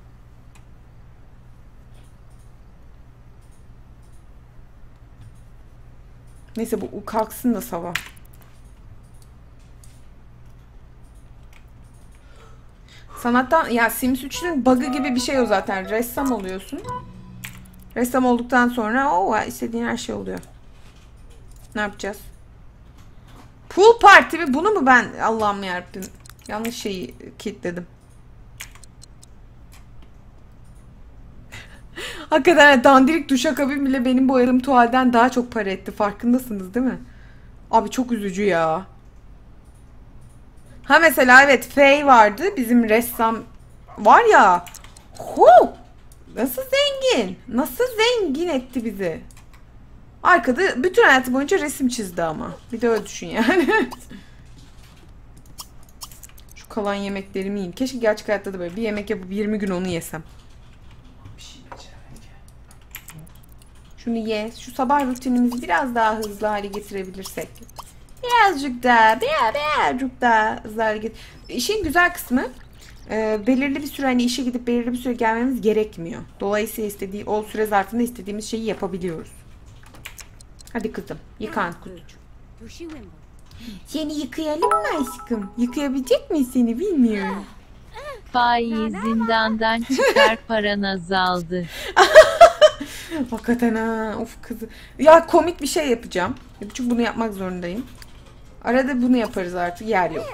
Neyse, bu kalksın da sabah. Sanattan ya, Sims üçün bug'ı gibi bir şey o zaten. Ressam oluyorsun. Ressam olduktan sonra o istediğin her şey oluyor. Ne yapacağız? Pool party mi? Bunu mu ben, Allah'ım yarabbim, yanlış şeyi kilitledim. Hakikaten dandirik duşakabin bile benim bu yarım tuvalden daha çok para etti. Farkındasınız değil mi? Abi çok üzücü ya. Ha mesela evet, Faye vardı. Bizim ressam var ya. Hu! Nasıl zengin? Nasıl zengin etti bizi? Arkada bütün hayatı boyunca resim çizdi ama. Bir de öyle düşün yani. Şu kalan yemeklerimi yiyeyim. Keşke gerçek hayatta da böyle bir yemek yapıp yirmi gün onu yesem. Şunu ye. Şu sabah rutinimizi biraz daha hızlı hale getirebilirsek. Birazcık daha, biraz, birazcık daha hızlı hale get. İşin güzel kısmı e, belirli bir süre hani işe gidip belirli bir süre gelmemiz gerekmiyor. Dolayısıyla istediği, o süre zarfında istediğimiz şeyi yapabiliyoruz. Hadi kızım, yıkan kuzucuğum. Seni yıkayalım mı aşkım? Yıkayabilecek miyiz seni bilmiyorum. Faiz zindandan çıkar, paran azaldı. Hakikaten ha, of kızı. Ya komik bir şey yapacağım. Çünkü bunu yapmak zorundayım. Arada bunu yaparız artık, yer yok.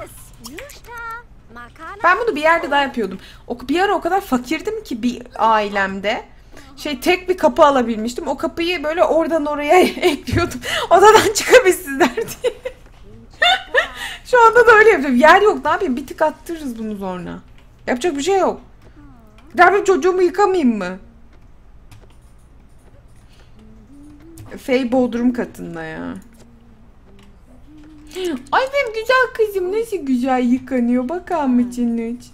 Ben bunu bir yerde daha yapıyordum. O, bir ara o kadar fakirdim ki bir ailemde. Şey tek bir kapı alabilmiştim. O kapıyı böyle oradan oraya ekliyordum. Odadan çıkabilsinler diye. Şu anda da öyle yapıyorum. Yer yok, ne yapayım? Bir tık attırırız bunu sonra. Yapacak bir şey yok. Ne yapayım, çocuğumu yıkamayayım mı? Fey bodrum katında ya. Ay benim güzel kızım nasıl güzel yıkanıyor. Bakar mısınız?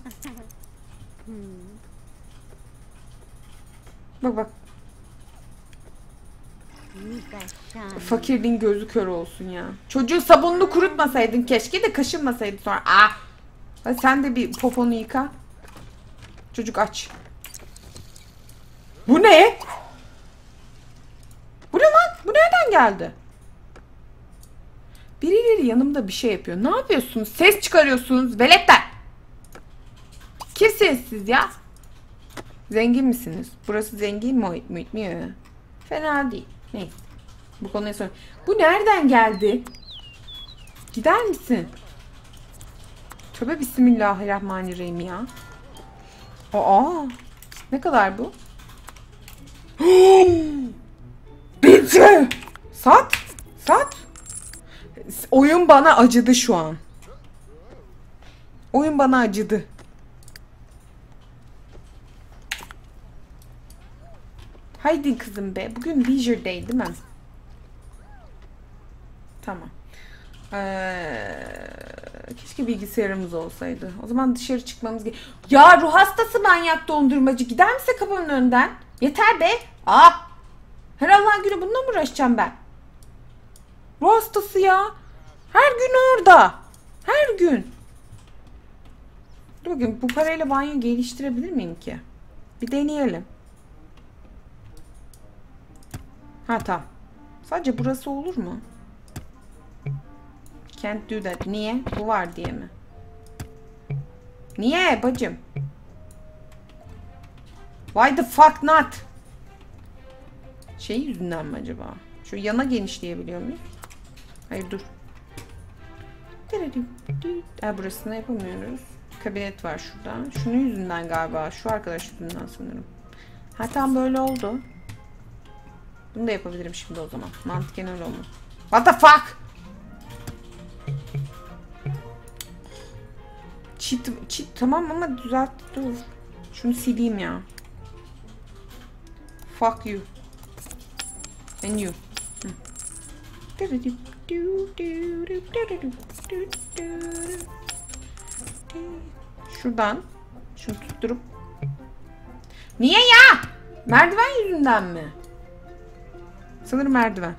Bak bak. Fakirliğin gözü kör olsun ya. Çocuğu sabunlu kurutmasaydın keşke de kaşınmasaydın sonra. Ah! Hadi sen de bir poponu yıka. Çocuk aç. Bu ne? Bu ne lan? Bu nereden geldi? Birileri yanımda bir şey yapıyor. Ne yapıyorsunuz? Ses çıkarıyorsunuz veletler. Kimsiniz siz ya? Zengin misiniz? Burası zengin mi? mi? Fena değil. Neyse. Bu konuya sonra. Bu nereden geldi? Gider misin? Tövbe bismillahirrahmanirrahim ya. Aa. Ne kadar bu? Bitti. Sat. Sat. Oyun bana acıdı şu an. Oyun bana acıdı. Haydi kızım be. Bugün leisure day değil mi? Tamam. Ee, keşke bilgisayarımız olsaydı. O zaman dışarı çıkmamız gerek. Ya ruh hastası manyak dondurmacı. Gider misin kapımın önünden? Yeter be. Aa! Her Allah'ın günü bununla mı uğraşacağım ben? Ruh hastası ya. Her gün orada. Her gün. Dur bakayım, bu parayla banyo geliştirebilir miyim ki? Bir deneyelim. Ha tamam. Sadece burası olur mu? Can't do that. Niye? Bu var diye mi? Niye bacım? Why the fuck not? Şey yüzünden mi acaba? Şu yana genişleyebiliyor muyuz? Hayır dur. Ha, burasını yapamıyoruz. Kabinet var şurada. Şunun yüzünden galiba. Şu arkadaş yüzünden sanırım. Ha tam böyle oldu. Bunu da yapabilirim şimdi o zaman. Mantıken öyle olmalı. What the fuck? Çit, çit tamam ama düzelt dur. Şunu sileyim ya. Fuck you. And you. Hı. Şuradan şunu tutturup. Niye ya? Merdiven yüzünden mi? Sanırım merdiven.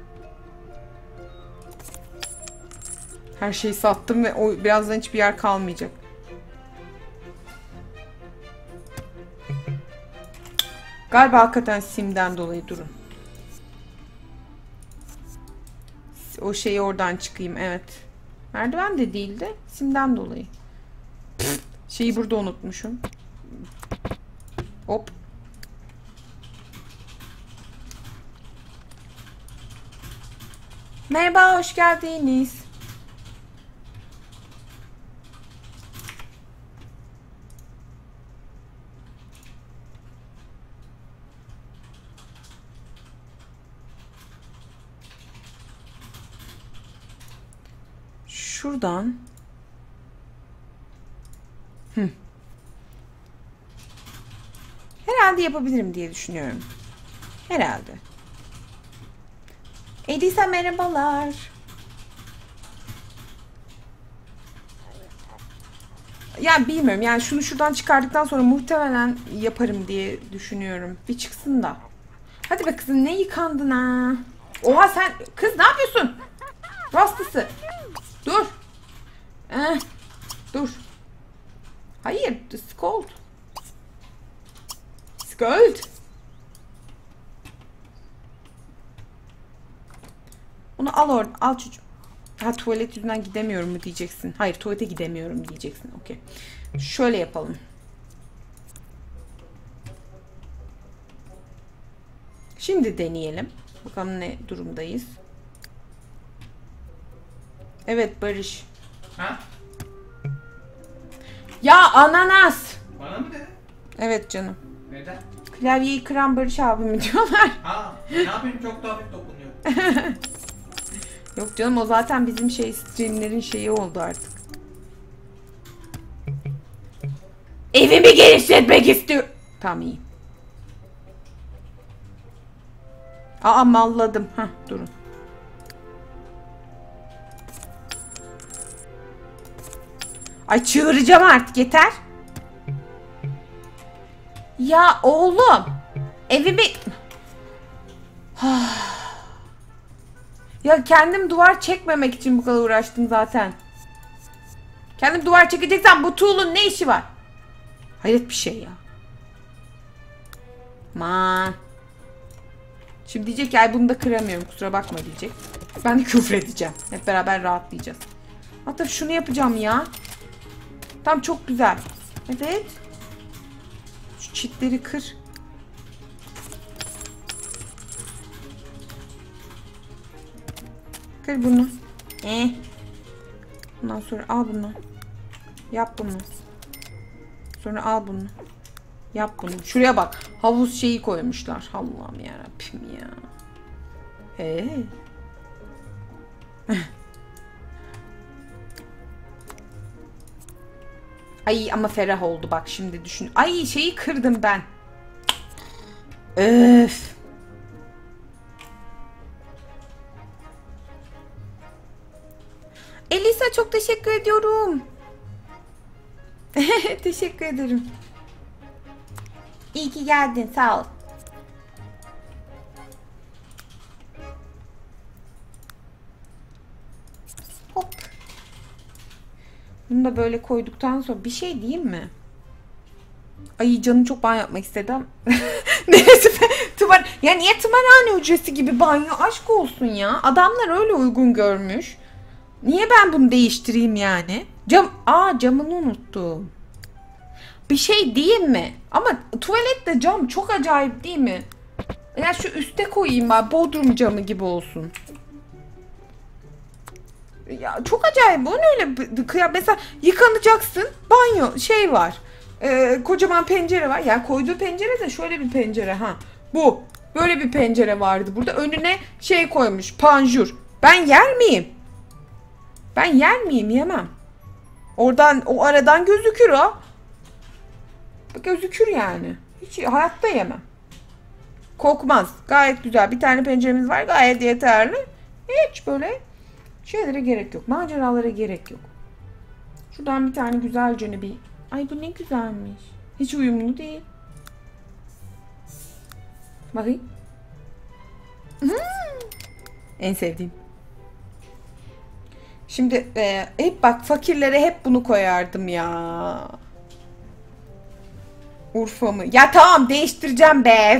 Her şeyi sattım ve o birazdan hiçbir yer kalmayacak. Galiba hakikaten simden dolayı durun. O şeyi oradan çıkayım evet. Merdiven de değildi. Simden dolayı. Şeyi burada unutmuşum. Hop. Merhaba, hoş geldiniz. Şuradan. Hı. Herhalde yapabilirim diye düşünüyorum. Herhalde. Edisa merhabalar. Yani bilmiyorum. Yani şunu şuradan çıkardıktan sonra muhtemelen yaparım diye düşünüyorum. Bir çıksın da. Hadi be kızım, ne yıkandın ha? Oha sen kız ne yapıyorsun? Rastası. Dur. Eh, dur. Hayır, scold. Scold. Onu al oradan, al çocuğum. Ha, tuvalet yüzünden gidemiyorum mu diyeceksin. Hayır, tuvalete gidemiyorum diyeceksin. Okey. Şöyle yapalım. Şimdi deneyelim. Bakalım ne durumdayız. Evet Barış. Ha? Ya ananas. Bana mı dedi? Evet canım. Neden? Klavyeyi kıran Barış abimi diyorlar. Ha, ne yapayım, çok da hafif dokunuyor. Yok canım, o zaten bizim şey streamlerin şeyi oldu artık. Evimi genişletmek istiyorum. Tamam, iyi. Aa, malladım. Hah, durun. Ay çığıracağım artık, yeter. Ya oğlum. Evimi... Ya kendim duvar çekmemek için bu kadar uğraştım zaten. Kendim duvar çekeceksem bu tuğlun ne işi var? Hayret bir şey ya. Man. Şimdi diyecek ki ay bunu da kıramıyorum, kusura bakma diyecek. Ben de küfür edeceğim. Hep beraber rahatlayacağız. Hatta şunu yapacağım ya. Tam çok güzel. Evet. Şu çitleri kır. Kır bunu. Eh. Ondan sonra al bunu. Yap bunu. Sonra al bunu. Yap bunu. Şuraya bak. Havuz şeyi koymuşlar. Allah'ım yarabbim ya. Ee. Ay ama ferah oldu bak şimdi düşün. Ay şeyi kırdım ben. Öf. Elisa çok teşekkür ediyorum. Teşekkür ederim. İyi ki geldin, sağ ol. Hop. Bunu da böyle koyduktan sonra bir şey diyeyim mi? Ay canım çok banyo yapmak istedim. Neresi tımarhane? Ya niye tımarhane ücreti gibi banyo? Aşk olsun ya. Adamlar öyle uygun görmüş. Niye ben bunu değiştireyim yani? Cam, aa camını unuttum. Bir şey diyeyim mi? Ama tuvalette cam çok acayip değil mi? Ya şu üste koyayım ben, bodrum camı gibi olsun. Ya çok acayip. Bu ne öyle? Mesela yıkanacaksın, banyo şey var. Ee, kocaman pencere var. Ya koyduğu pencere de şöyle bir pencere ha. Bu. Böyle bir pencere vardı burada. Önüne şey koymuş, panjur. Ben yer miyim? Ben yer miyim? Yemem. Oradan, o aradan gözükür o. Gözükür yani. Hiç hayatta yemem. Kokmaz. Gayet güzel. Bir tane penceremiz var. Gayet yeterli. Hiç böyle şeylere gerek yok. Maceralara gerek yok. Şuradan bir tane güzelce bir... Ay bu ne güzelmiş. Hiç uyumlu değil. Bakayım. Hmm. En sevdiğim. Şimdi e, hep bak fakirlere hep bunu koyardım ya. Urfa mı? Ya tamam değiştireceğim be.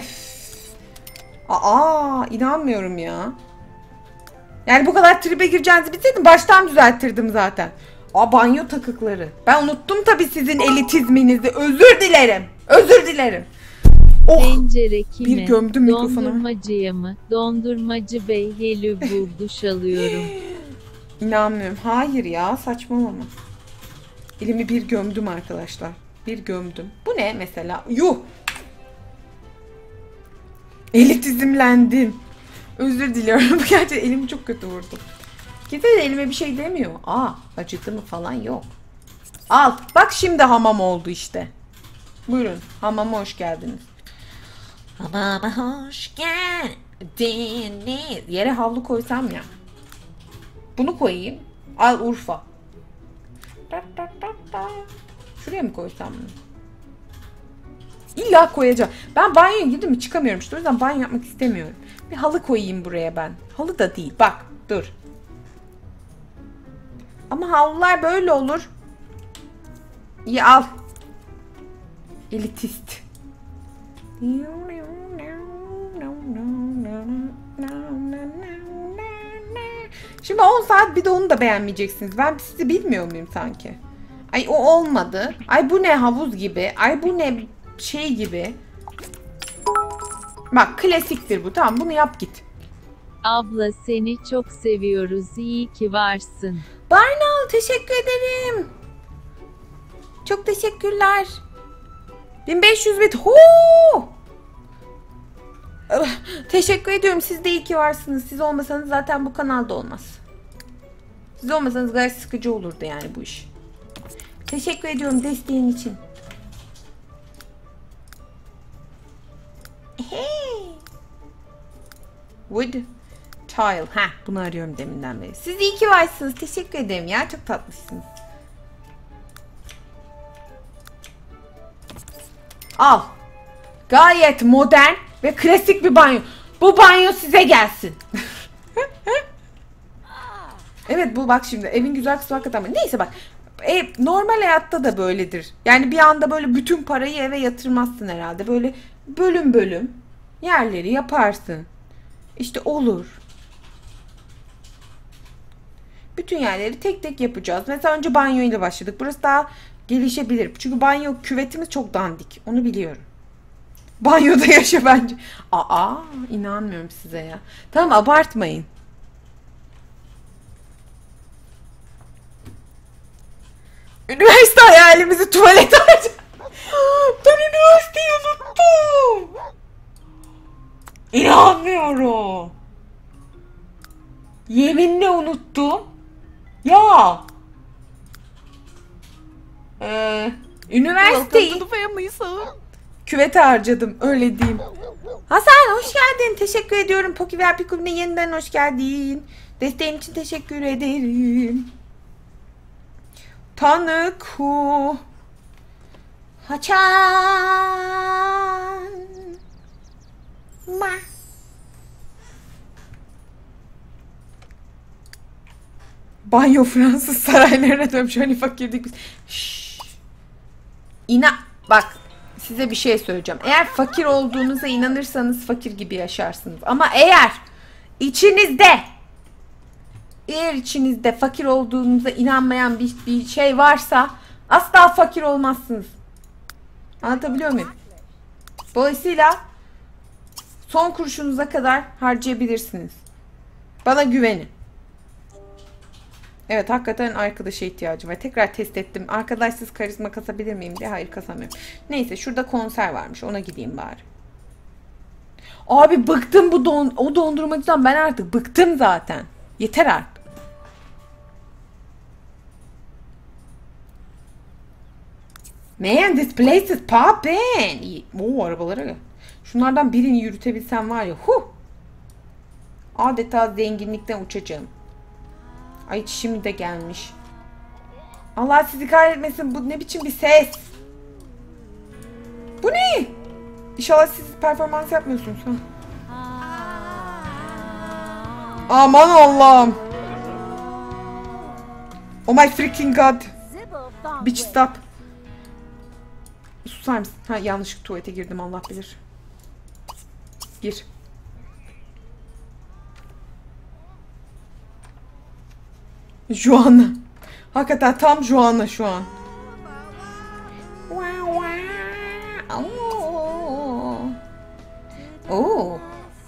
Aa inanmıyorum ya. Yani bu kadar tribe gireceğinizi bilseydim baştan düzelttirdim zaten. Aa banyo takıkları. Ben unuttum tabii sizin elitizminizi. Özür dilerim. Özür dilerim. Oh, Tencere kime? bir gömdüm mikrofonu. Dondurmacıya mı? Dondurmacı bey helü bul duş alıyorum. İnanmıyorum. Hayır ya saçmalama. Elimi bir gömdüm arkadaşlar. Bir gömdüm. Bu ne mesela? Yuh. Elitizmlendin. Özür diliyorum. Gerçekten elimi çok kötü vurdum. Kimse de elime bir şey demiyor. Aa acıdı mı falan yok. Al. Bak şimdi hamam oldu işte. Buyurun. Hamama hoş geldiniz. Hamama hoş geldiniz. Yere havlu koysam ya. Bunu koyayım. Al Urfa. Şuraya mı koysam bunu? İlla koyacağım. Ben banyoya girdim mi çıkamıyorum işte. O yüzden banyo yapmak istemiyorum. Bir halı koyayım buraya ben. Halı da değil. Bak dur. Ama havlular böyle olur. İyi al. Elitist. Şimdi on saat bir de onu da beğenmeyeceksiniz. Ben sizi bilmiyor muyum sanki? Ay o olmadı. Ay bu ne havuz gibi. Ay bu ne şey gibi. Bak klasiktir bu. Tamam bunu yap git. Abla seni çok seviyoruz. İyi ki varsın. Barnal teşekkür ederim. Çok teşekkürler. bin beş yüz bit. Hoo! Teşekkür ediyorum. Siz de iyi ki varsınız. Siz olmasanız zaten bu kanalda olmaz. Siz olmasanız gayet sıkıcı olurdu yani bu iş. Teşekkür ediyorum desteğin için. Hey. Wood tile. Ha, bunu arıyorum deminden beri. Siz iyi ki varsınız. Teşekkür ederim ya. Çok tatlısınız. Al. Gayet modern ve klasik bir banyo. Bu banyo size gelsin. Evet bu bak şimdi evin güzel kısmı hakikaten. Neyse bak. Ev, normal hayatta da böyledir. Yani bir anda böyle bütün parayı eve yatırmazsın herhalde. Böyle bölüm bölüm yerleri yaparsın. İşte olur. Bütün yerleri tek tek yapacağız. Mesela önce banyo ile başladık. Burası daha gelişebilir. Çünkü banyo küvetimiz çok dandik. Onu biliyorum. Banyoda yaşa bence. Aa, inanmıyorum size ya. Tamam abartmayın. Üniversite hayalimizi tuvalet harcadık. Ben üniversiteyi unuttum. İnanmıyorum. Yeminle unuttum. Ya. Ee, üniversiteyi küvete harcadım. Öyle diyeyim. Hasan hoş geldin. Teşekkür ediyorum. Pokiver Pikul'üne yeniden hoş geldin. Desteğin için teşekkür ederim. Tanıku Haçan Ma Banyo Fransız saraylarına dönmüş. Hani fakirdik biz. Şşş. İna bak size bir şey söyleyeceğim. Eğer fakir olduğunuza inanırsanız fakir gibi yaşarsınız. Ama eğer içinizde eğer içinizde fakir olduğunuza inanmayan bir, bir şey varsa asla fakir olmazsınız. Anlatabiliyor muyum? Dolayısıyla son kuruşunuza kadar harcayabilirsiniz. Bana güvenin. Evet hakikaten arkadaşa ihtiyacım var. Tekrar test ettim. Arkadaşsız karizma kasabilir miyim diye. Hayır kasamıyorum. Neyse şurada konser varmış. Ona gideyim bari. Abi bıktım bu don o dondurmacıdan. Ben artık bıktım zaten. Yeter artık. Man this place is poppin'. Oo arabalara gel. Şunlardan birini yürütebilsem var ya. Huh. Adeta zenginlikten uçacağım. Ay çişim de gelmiş. Allah sizi kahretmesin. Bu ne biçim bir ses? Bu ne? İnşallah siz performans yapmıyorsunuz. Ha? Aman Allah'ım. Oh my freaking god. Bitch stop. Susar mısın? Ha yanlışlıkla tuvalete girdim Allah bilir. Gir. Joanna. Hakikaten tam Joanna şu an. Oo.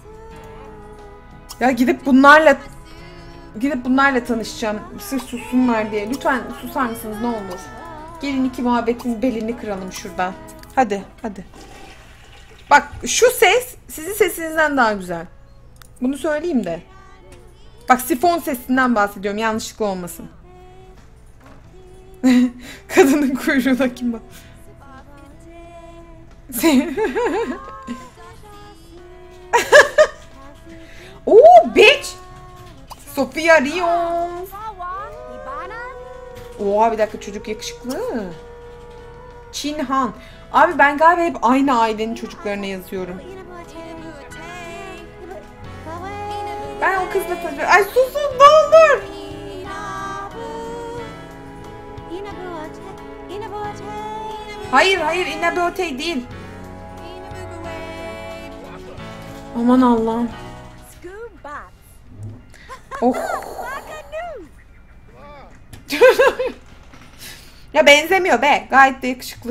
Ya gidip bunlarla gidip bunlarla tanışacağım. Sırf sussunlar diye. Lütfen susar mısınız ne olur? Gelin iki muhabbetin belini kıralım şuradan. Hadi hadi. Bak şu ses sizin sesinizden daha güzel. Bunu söyleyeyim de. Bak sifon sesinden bahsediyorum. Yanlışlıkla olmasın. Kadının kuyruğuna kim bak? Oo bitch. Sofia Rios. Oha bir dakika çocuk yakışıklı. Çin Han. Abi ben galiba hep aynı ailenin çocuklarına yazıyorum. Ben o kızla tanışıyorum. Ay susun ne olur. Hayır hayır Inabeotei değil. Aman Allah'ım. Oh. Ya benzemiyor be. Gayet de yakışıklı.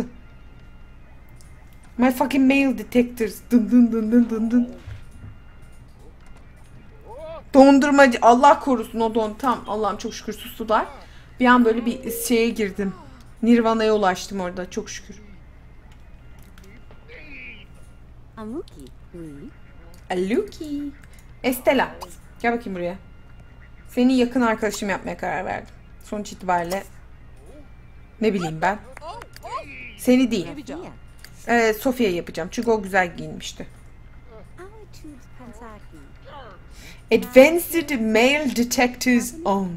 My fucking mail detectors. Dın dın dın dın dın dın. Dondurmacı. Allah korusun o don. Tam Allah'ım çok şükür sustular. Bir an böyle bir şeye girdim. Nirvana'ya ulaştım orada. Çok şükür. Amuki, oui. Aluki. Estela. Gel bakayım buraya. Seni yakın arkadaşım yapmaya karar verdim. Sonuç itibariyle ne bileyim ben. Seni değil. Sofia. Ee, Sofya'yı yapacağım. Çünkü o güzel giyinmişti. Altitude Pansaki. Advanced Male Detectives On.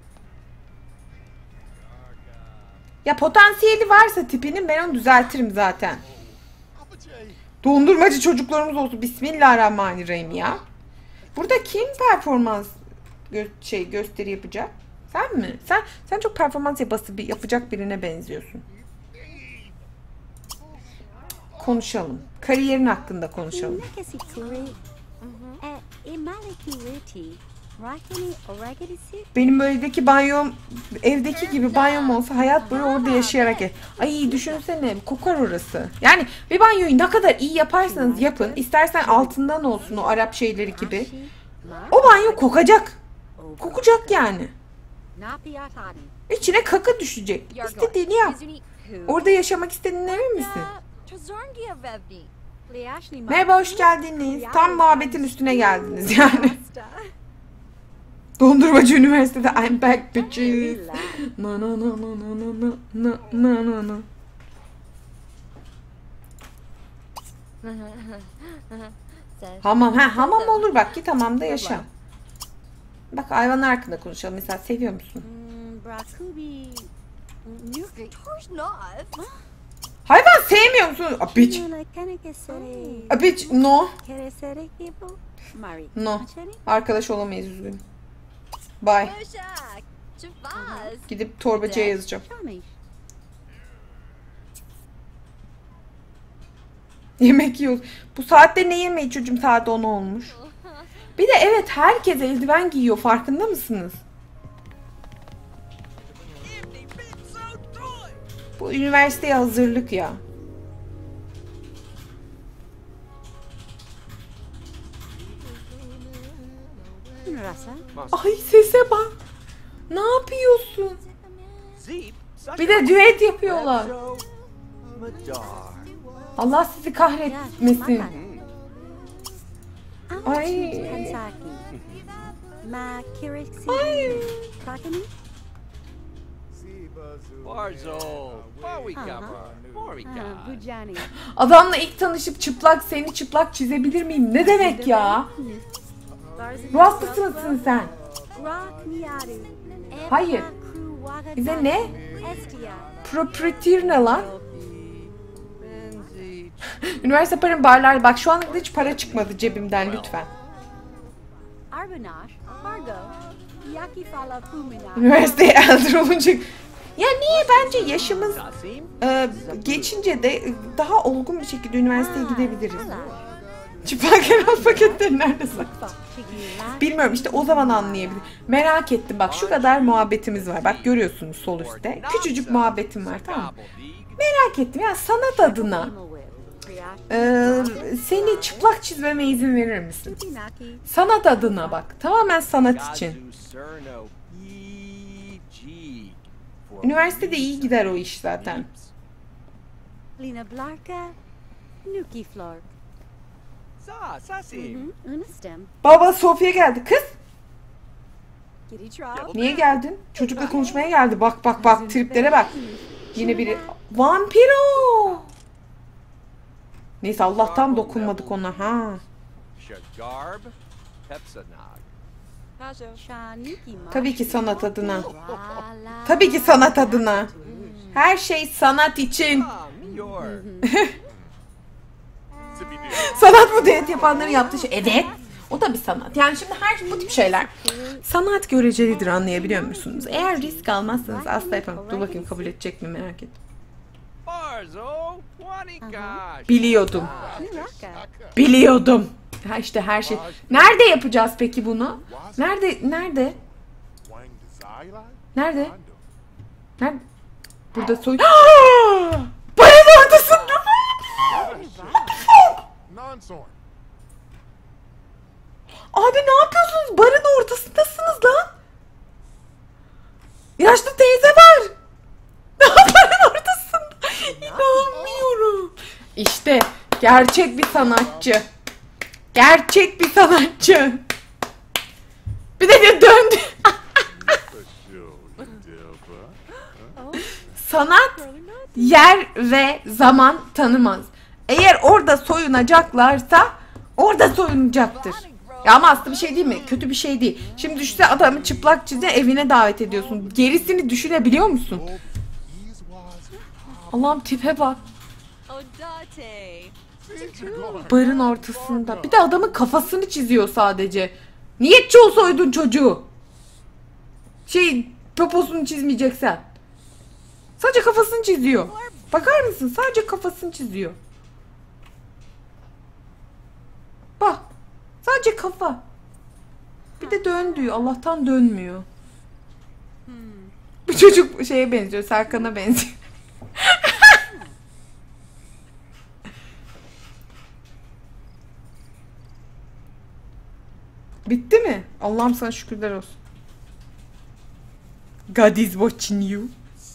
Ya potansiyeli varsa tipinin ben onu düzeltirim zaten. Dondurmacı çocuklarımız olsun. Bismillahirrahmanirrahim ya. Burada kim performans gö şey gösteri yapacak? Sen mi? Sen sen çok performans yapası bir yapacak birine benziyorsun. Konuşalım. Kariyerin hakkında konuşalım. Nakasi Kuri. E imaliki Riti. Rakini Oragedisi. Benim evdeki banyom, evdeki gibi banyom olsa hayat boyu orada yaşayarak et. Ay düşünsene kokar orası. Yani bir banyoyu ne kadar iyi yaparsanız yapın. İstersen altından olsun o Arap şeyleri gibi. O banyo kokacak. Kokacak yani. Napiatani. İçine kaka düşecek. İstediğini yap. Orada yaşamak istediğine emin misin? Merhaba hoş geldiniz. Tam muhabbetin üstüne geldiniz yani. Dondurmacı üniversitede I'm back bitches. Na na na na na na na na na. Hamam ha hamam olur bak git hamamda yaşa. Bak hayvanlar hakkında konuşalım. Mesela seviyor musun? Brakubi. Hayvan sevmiyor musun? A bitch. A bitch no. No. Arkadaş olamayız üzgünüm. Bye. Gidip torbacıya yazacağım. Yemek yiyoruz. Bu saatte ne yemeği çocuğum saat on olmuş. Bir de evet herkes eldiven giyiyor farkında mısınız? Bu üniversiteye hazırlık ya. Ay sese bak. Ne yapıyorsun? Bir de düet yapıyorlar. Allah sizi kahretmesin. Ay. Ay. Adamla ilk tanışıp çıplak seni çıplak çizebilir miyim? Ne demek ya? Ruh hastası mısın sen? Hayır. Bize ne? Proprietor ne lan? Üniversite param barlar. Bak şu anda hiç para çıkmadı cebimden lütfen. Üniversiteye elder olunca... Ya niye bence yaşımız e, geçince de daha olgun bir şekilde üniversiteye gidebiliriz. Çıplak herhalde paketleri nerede saklı? Bilmiyorum işte o zaman anlayabilirim. Merak ettim bak şu kadar muhabbetimiz var. Bak görüyorsunuz sol üstte. Küçücük muhabbetim var tamam mı? Merak ettim ya sanat adına e, seni çıplak çizmeme izin verir misin? Sanat adına bak. Tamamen sanat için. Üniversitede iyi gider o iş zaten. Lina Blarka, Nuki Flork. Baba Sofya geldi. Kız. Niye geldin? Çocukla konuşmaya geldi. Bak bak bak triplere bak. Yine biri. Vampiro. Neyse Allah'tan dokunmadık ona ha. Tabii ki sanat adına. Tabii ki sanat adına. Her şey sanat için. Your. Sanat bu diyet yapanların yaptığı şey. Evet. O da bir sanat. Yani şimdi her bu tip şeyler sanat görecelidir, anlayabiliyor musunuz? Eğer risk almazsanız asla yapamam. Dur bakayım kabul edecek mi, merak ettim. Barzo. Wanikash. Biliyordum. Nuraka. Biliyordum. Ha işte her şey. Nerede yapacağız peki bunu? Nerede? Nerede? Nerede? Nerede? Burada soy... Barın ortasında. Abi ne yapıyorsunuz? Barın ortasındasınız lan. Yaşlı teyze var. Barın ortasında. İnanmıyorum. İşte gerçek bir sanatçı. Gerçek bir sanatçı. Bir de döndü. Sanat yer ve zaman tanımaz. Eğer orada soyunacaklarsa orada soyunacaktır. Ya ama aslında bir şey değil mi? Kötü bir şey değil. Şimdi düşünsene, adamı çıplak çizde evine davet ediyorsun. Gerisini düşünebiliyor musun? Allah'ım tipe bak. Barın ortasında. Bir de adamın kafasını çiziyor sadece. Niyetçi olsaydın çocuğu. Şey, poposunu çizmeyeceksen. Sadece kafasını çiziyor. Bakar mısın? Sadece kafasını çiziyor. Bak. Sadece kafa. Bir de dön diyor. Allah'tan dönmüyor. Bu çocuk şeye benziyor. Serkan'a benziyor. Bitti mi? Allah'ım sana şükürler olsun. God is watching you.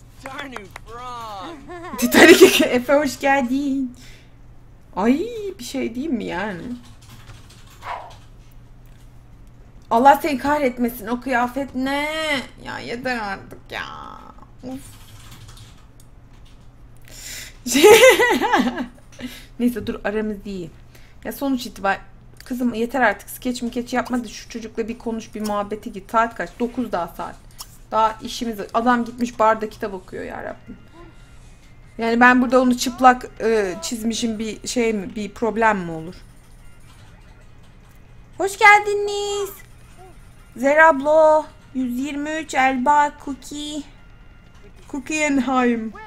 Titanic Efe hoş geldin. Ay bir şey diyeyim mi yani? Allah seni kahretmesin, o kıyafet ne? Ya yeter artık ya. Of. Neyse dur, aramız iyi. Ya sonuç itibariyle kızım yeter artık, skeç mikeç yapma da şu çocukla bir konuş, bir muhabbete git. Saat kaç? dokuz daha saat. Daha işimiz, adam gitmiş barda kitap okuyor ya Rabbim. Yani ben burada onu çıplak e, çizmişim, bir şey mi, bir problem mi olur? Hoş geldiniz. Zerablo yüz yirmi üç Elba Cookie Cookie'nheim.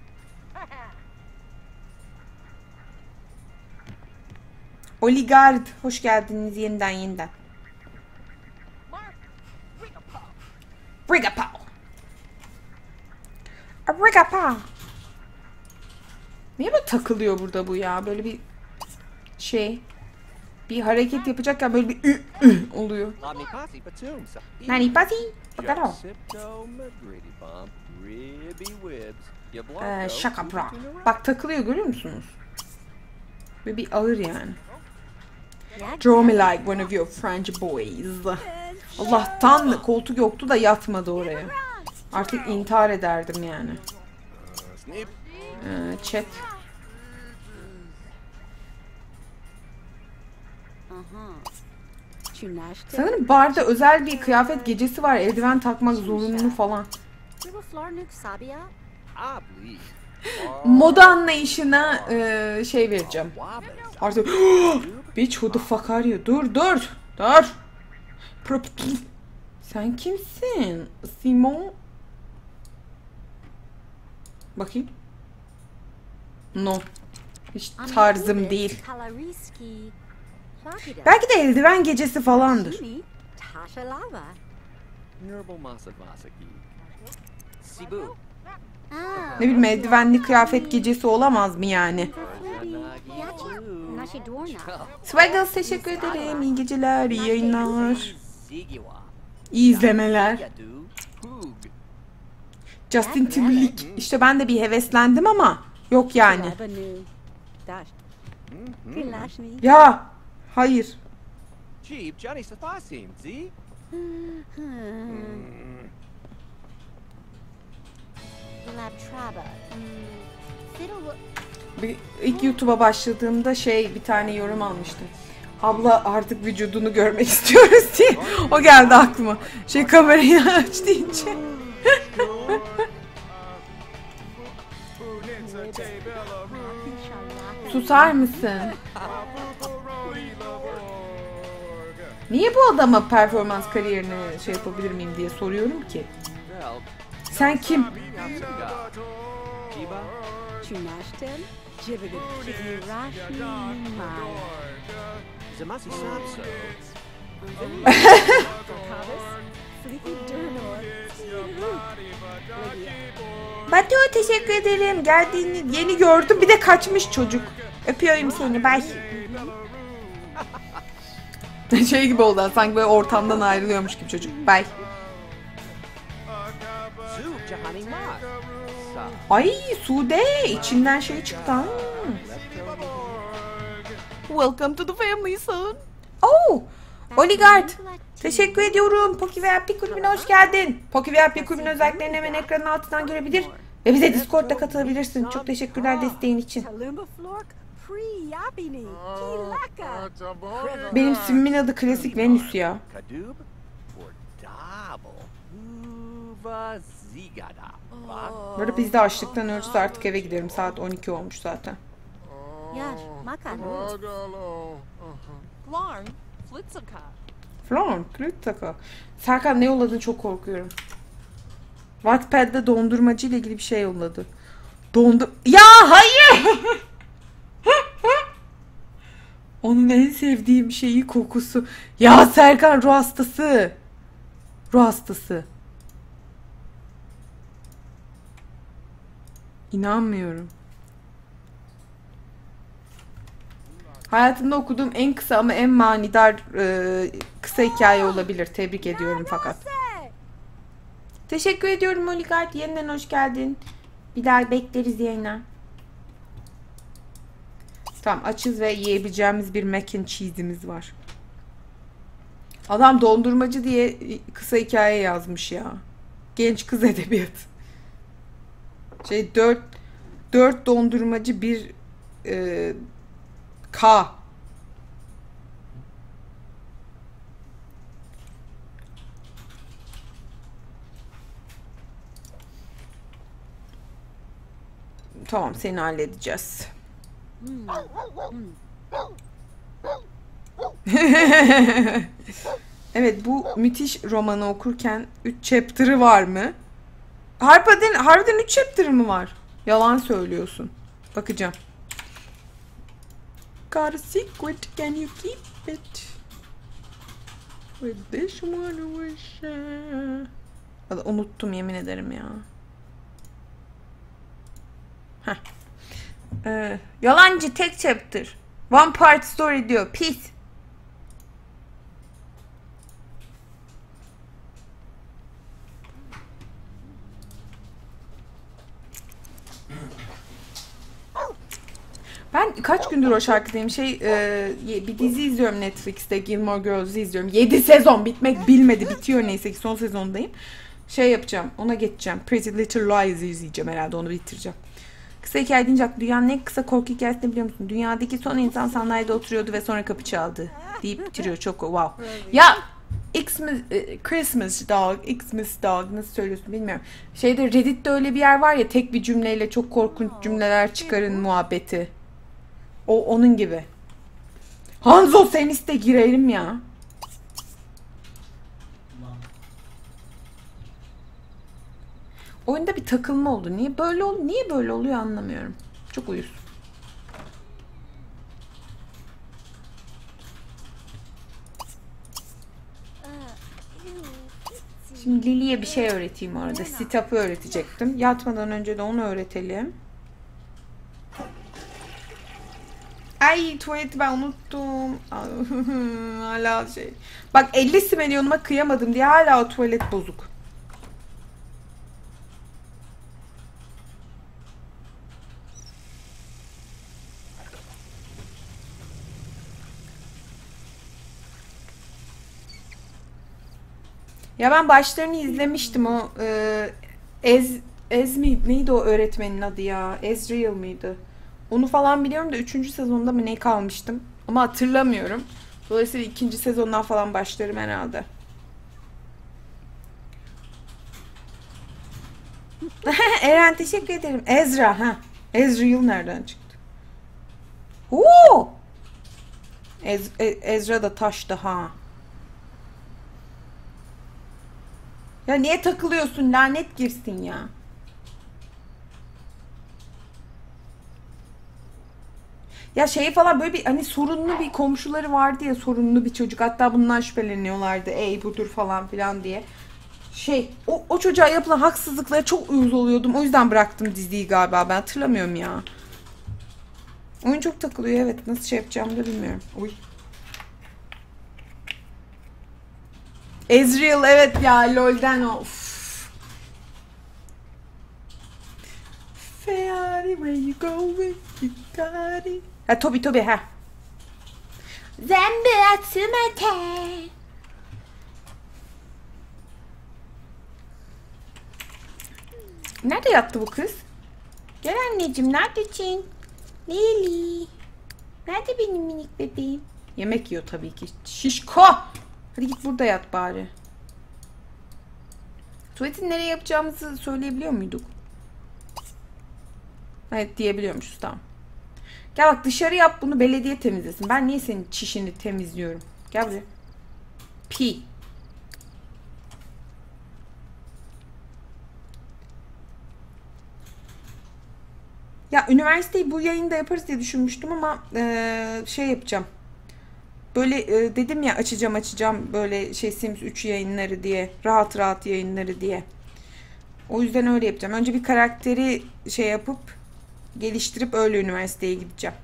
Oligard hoş geldiniz yeniden yeniden. Brigapow. Brigapow. Niye böyle takılıyor burada bu ya? Böyle bir şey, bir hareket yapacakken böyle bir ü ü oluyor. Nani pasi? Bakalım. Ee, şaka bra. Bak takılıyor, görüyor musunuz? Böyle bir ağır yani. Draw me like one of your French boys. Allah'tan koltuk yoktu da yatmadı oraya. Artık intihar ederdim yani. Ee, chat. Sanırım barda özel bir kıyafet gecesi var. Eldiven takmak zorunlu falan. Moda anlayışına e, şey vereceğim. Artık bitch who the fuck are you? Dur dur dur. Sen kimsin? Simon? Bakayım. No. Hiç tarzım değil. Belki de eldiven gecesi falandır. Ne bileyim, eldivenli kıyafet gecesi olamaz mı yani? Swaggles teşekkür ederim. İyi geceler, iyi yayınlar. İyi izlemeler. Justin Timberlake. İşte ben de bir heveslendim ama yok yani. Ya hayır. Bir, ilk YouTube'a başladığımda şey, bir tane yorum almıştım. Abla artık vücudunu görmek istiyoruz diye. O geldi aklıma. Şey, kamerayı aç deyince. susar mısın? Niye bu adama performans kariyerini şey yapabilir miyim diye soruyorum ki. Sen kim? Chunashton, Jibbity Rashi Maya. Zamasi Samso. Sleepy Durnor, Lydia. Batu teşekkür ederim. Geldiğini yeni gördüm. Bir de kaçmış çocuk. Öpüyorum seni. Bye. Şey gibi oldu. Sanki böyle ortamdan ayrılıyormuş gibi çocuk. Bye. Su Jahani Mat. Sa. Ay Sude. içinden şey çıktı. ha. Welcome to the family son. Oh. Oligard. Teşekkür ediyorum. Poki V I P kulübüne hoş geldin. Poki V I P kulübünün özelliklerini hemen ekranın altından görebilir. Ve bize Discord'da katılabilirsin. Çok teşekkürler desteğin için. Talumba Flork, Pre-Yapini, Kilaka. Benim simimin adı Klasik Venüs ya. Kadub. Or Dabble. Huva Zigada. Bu arada biz de açlıktan ölürüz, artık eve giderim. Saat on iki olmuş zaten. Yash, Makano. Glarn, Flitzaka. Falan, Kritika. Serkan ne yolladın, çok korkuyorum. Wattpad'de dondurmacı ile ilgili bir şey yolladı. Dondur... Ya hayır! Onun en sevdiğim şeyi kokusu. Ya Serkan ruh hastası. Ruh hastası. İnanmıyorum. Hayatımda okuduğum en kısa ama en manidar e, kısa hikaye olabilir. Tebrik ediyorum fakat. Teşekkür ediyorum Oligard. Yeniden hoş geldin. Bir daha bekleriz yayına. Tamam, açız ve yiyebileceğimiz bir mac and cheese'imiz var. Adam dondurmacı diye kısa hikaye yazmış ya. Genç kız edebiyatı. Şey dört dört dondurmacı bir e, K. Tamam, seni halledeceğiz. Evet, bu müthiş romanı okurken üç chapter'ı var mı? Harbiden, harbiden üç chapter'ı mı var? Yalan söylüyorsun. Bakacağım. Got a secret, can you keep it? With this one I wish. Unuttum yemin ederim ya. Heh. Ee, yalancı tek chapter. One part story diyor. Pis. Ben kaç gündür o şarkıdayım. Şey e, bir dizi izliyorum Netflix'te. Gilmore Girls'ı izliyorum. yedi sezon bitmek bilmedi. Bitiyor neyse ki, son sezondayım. Şey yapacağım. Ona geçeceğim. Pretty Little Lies'ı izleyeceğim herhalde. Onu bitireceğim. Kısa hikaye deyince dünyanın en kısa korku hikayesini biliyor musun? Dünyadaki son insan sandalyede oturuyordu ve sonra kapı çaldı. Deyip bitiriyor. Çok wow. Ya Xmas, Christmas dog, Xmas dog nasıl söylüyorsun bilmiyorum. Şeyde Reddit'te öyle bir yer var ya, tek bir cümleyle çok korkunç cümleler çıkarın muhabbeti. O onun gibi. Hanzo sen iste girelim ya. Oyunda bir takılma oldu. Niye böyle ol Niye böyle oluyor anlamıyorum. Çok uyuz. Şimdi Lily'ye bir şey öğreteyim orada. Sit-up'ı öğretecektim. Yatmadan önce de onu öğretelim. Ay tuvaleti ben unuttum. Hala şey. Bak elli milyonuma kıyamadım diye hala o tuvalet bozuk. Ya ben başlarını izlemiştim o e, Ez Ez mi neydi o öğretmenin adı ya? Ezreal mıydı? Onu falan biliyorum da üçüncü sezonda mı ne kalmıştım? Ama hatırlamıyorum. Dolayısıyla ikinci sezondan falan başlarım herhalde. Eren teşekkür ederim. Ezra ha. Ezreal nereden çıktı? Oo! Ez E- Ezra da taştı ha. Ya niye takılıyorsun? Lanet girsin ya. Ya şey falan böyle bir hani sorunlu bir komşuları vardı ya, sorunlu bir çocuk. Hatta bundan şüpheleniyorlardı. Ey budur falan filan diye. Şey o, o çocuğa yapılan haksızlıklara çok uyuz oluyordum. O yüzden bıraktım diziyi galiba. Ben hatırlamıyorum ya. Oyun çok takılıyor, evet. Nasıl şey yapacağımı da bilmiyorum. Uy. Ezreal, evet ya, LoL'den o. Uf. Ferrari, where you going? Ferrari. Ha Tobi Tobi ha. Zembe atsumate. Nerede yattı bu kız? Gel anneciğim, neredesin? Lili. Nerede benim minik bebeğim? Yemek yiyor tabii ki. Şişko. Hadi git burada yat bari. Tuvaleti nereye yapacağımızı söyleyebiliyor muyduk? Evet diyebiliyormuşuz, tamam. Gel bak, dışarı yap bunu, belediye temizlesin. Ben niye senin çişini temizliyorum? Gel buraya. Pi. Ya üniversiteyi bu yayında yaparız diye düşünmüştüm ama ee, şey yapacağım. Böyle e, dedim ya, açacağım açacağım böyle şey Sims üç yayınları diye. Rahat rahat yayınları diye. O yüzden öyle yapacağım. Önce bir karakteri şey yapıp geliştirip öyle üniversiteye gideceğim.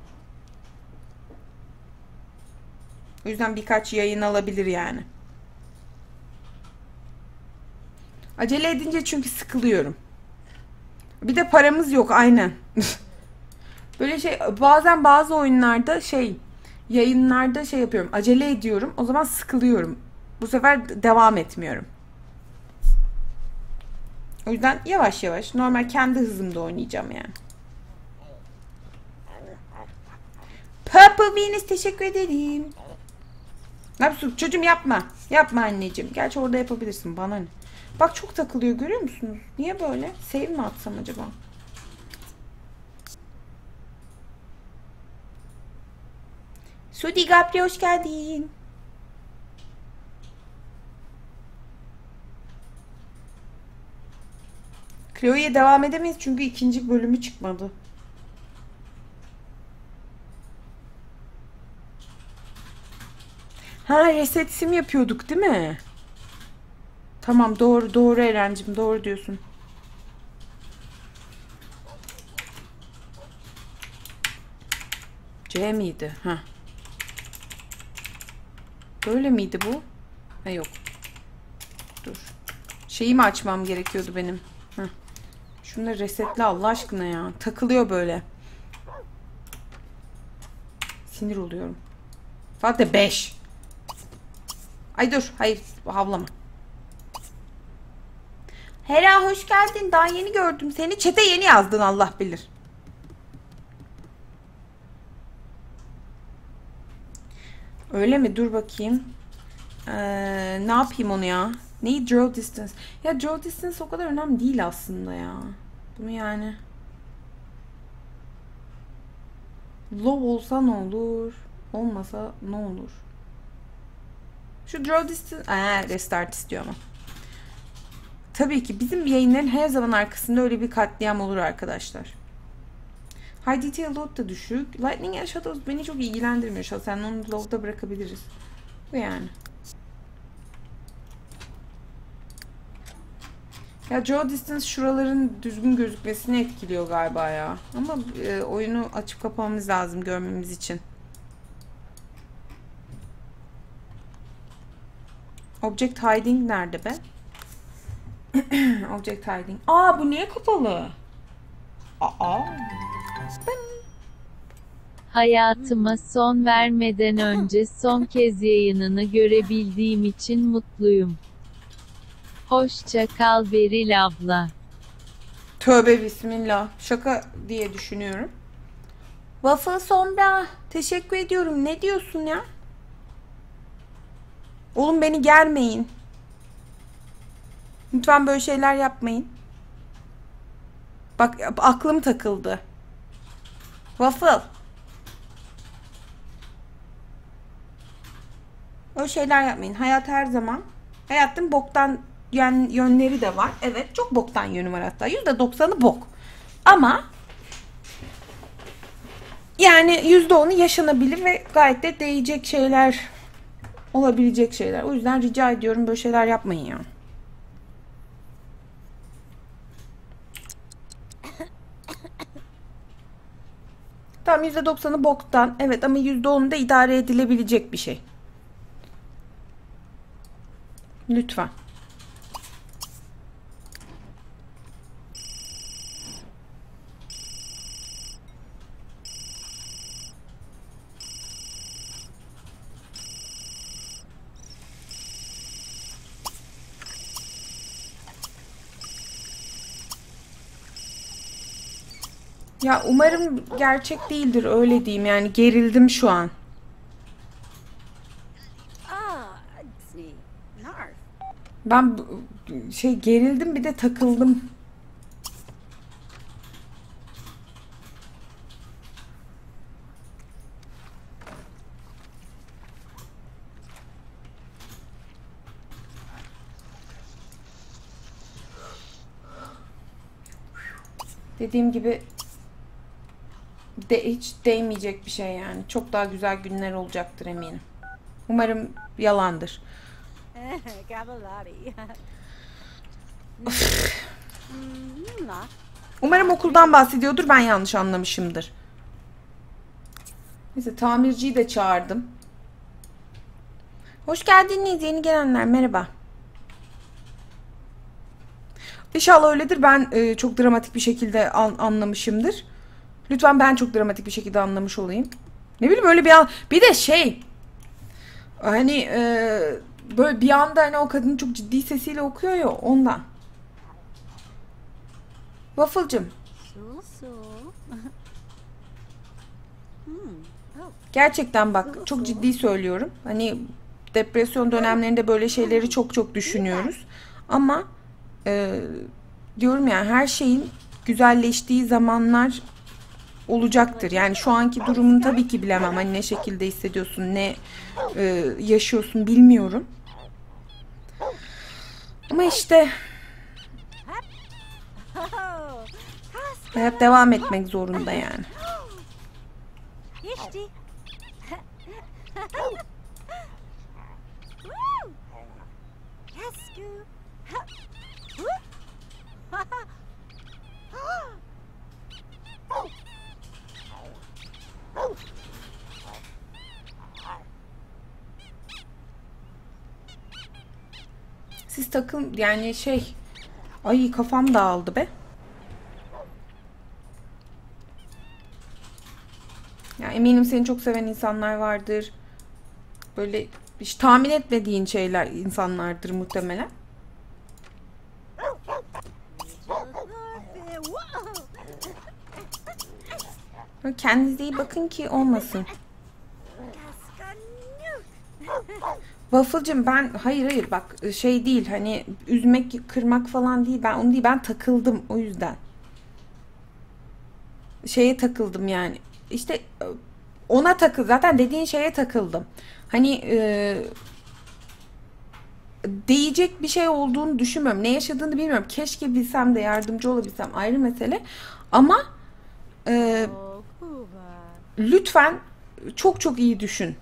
O yüzden birkaç yayın alabilir yani. Acele edince çünkü sıkılıyorum. Bir de paramız yok, aynen. Böyle şey bazen bazı oyunlarda şey yayınlarda şey yapıyorum. Acele ediyorum. O zaman sıkılıyorum. Bu sefer devam etmiyorum. O yüzden yavaş yavaş normal kendi hızımda oynayacağım yani. Purple Venus, teşekkür ederim. Ne yapıyorsun? Çocuğum yapma. Yapma anneciğim. Gerçi orada yapabilirsin. Bana ne? Bak çok takılıyor, görüyor musunuz? Niye böyle? Save mi atsam acaba? Sudi Gapri, hoş geldin. Chloe'ye devam edemeyiz çünkü ikinci bölümü çıkmadı. Ha, reset sim yapıyorduk değil mi? Tamam, doğru doğru Erencim, doğru diyorsun. C miydi? Ha. Böyle miydi bu? Ha yok. Dur. Şeyi mi açmam gerekiyordu benim? Heh. Şunları resetle Allah aşkına ya. Takılıyor böyle. Sinir oluyorum. Fatih beş. Ay dur. Hayır. Havlama. Hera hoş geldin. Daha yeni gördüm seni. Çete yeni yazdın, Allah bilir. Öyle mi? Dur bakayım. Ee, ne yapayım onu ya? Neyi? Draw distance. Ya draw distance o kadar önemli değil aslında ya. Bunu yani. Low olsa ne olur? Olmasa ne olur? Şu draw distance... Aa, restart istiyor ama. Tabii ki bizim yayınların her zaman arkasında öyle bir katliam olur arkadaşlar. High detail load da düşük. Lightning and Shadows beni çok ilgilendirmiyor şahsen. Onu load'da bırakabiliriz. Bu yani. Ya draw distance şuraların düzgün gözükmesini etkiliyor galiba ya. Ama e, oyunu açıp kapamamız lazım görmemiz için. Object hiding nerede be? Object hiding. Aa, bu niye kapalı? Aa. Hayatıma son vermeden önce son kez yayınını görebildiğim için mutluyum. Hoşça kal Beril abla. Tövbe bismillah. Şaka diye düşünüyorum. Waffle Sombra. Teşekkür ediyorum. Ne diyorsun ya? Oğlum beni germeyin. Lütfen böyle şeyler yapmayın. Bak aklım takıldı. Waffle. O şeyler yapmayın. Hayat her zaman. Hayatın boktan yön, yönleri de var. Evet, çok boktan yönü var hatta. yüzde doksanı bok. Ama yani yüzde onu yaşanabilir ve gayet de değecek şeyler, olabilecek şeyler. O yüzden rica ediyorum, böyle şeyler yapmayın ya. Tamam, yüzde doksanı boktan. Evet, ama yüzde onu da idare edilebilecek bir şey. Lütfen. Ya umarım gerçek değildir, öyle diyeyim. Yani gerildim şu an. Ah, see. Narf. Ben bu- şey gerildim, bir de takıldım. Dediğim gibi de hiç değmeyecek bir şey yani. Çok daha güzel günler olacaktır eminim. Umarım yalandır. Cavallari. Hmm, nah. Umarım okuldan bahsediyordur, ben yanlış anlamışımdır. Neyse, tamirciyi de çağırdım. Hoş geldiniz yeni gelenler, merhaba. İnşallah öyledir, ben e, çok dramatik bir şekilde an, anlamışımdır. Lütfen ben çok dramatik bir şekilde anlamış olayım. Ne bileyim, öyle bir an. Bir de şey, hani e, böyle bir anda hani o kadın çok ciddi sesiyle okuyor ya, ondan. Waffle'cım, Sul sul. Hmm. Oh. gerçekten bak, çok ciddi söylüyorum. Hani depresyon dönemlerinde böyle şeyleri çok çok düşünüyoruz. Ama e, diyorum ya, her şeyin güzelleştiği zamanlar olacaktır. Yani şu anki durumunu tabii ki bilemem. Hani ne şekilde hissediyorsun, ne e, yaşıyorsun bilmiyorum. Ama işte Oh. hayat devam etmek zorunda yani. Ishti. Woo. Yesku. Woo. Siz takım yani şey, ay kafam dağıldı be. Ya eminim seni çok seven insanlar vardır. Böyle hiç tahmin etmediğin şeyler insanlardır muhtemelen. Whoa. Kendinize iyi bakın ki olmasın. Cascanute. Waffle'cım, ben hayır hayır bak, şey değil, hani üzmek kırmak falan değil, ben onu değil, ben takıldım o yüzden. Şeye takıldım yani. İşte ona takıl, zaten dediğin şeye takıldım. Hani e, değecek bir şey olduğunu düşünmüyorum. Ne yaşadığını bilmiyorum. Keşke bilsem de yardımcı olabilsem, ayrı mesele. Ama e, Oh, Kuba. lütfen çok çok iyi düşün.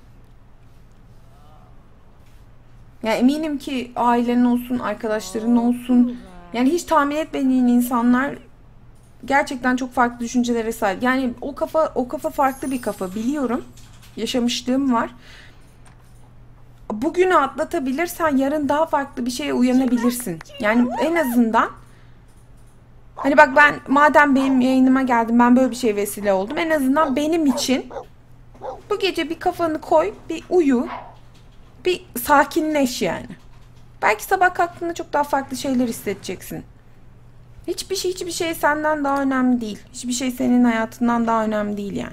Yani eminim ki ailen olsun, arkadaşların olsun. Yani hiç tahmin etmediğin insanlar gerçekten çok farklı düşüncelere sahip. Yani o kafa o kafa farklı bir kafa, biliyorum. Yaşamışlığım var. Bugünü atlatabilirsen yarın daha farklı bir şeye uyanabilirsin. Yani en azından hani bak, ben madem benim yayınıma geldim, ben böyle bir şeye vesile oldum. En azından benim için bu gece bir kafanı koy, bir uyu, bir sakinleş yani. Belki sabah kalktığında çok daha farklı şeyler hissedeceksin. Hiçbir şey hiçbir şey senden daha önemli değil. Hiçbir şey senin hayatından daha önemli değil yani.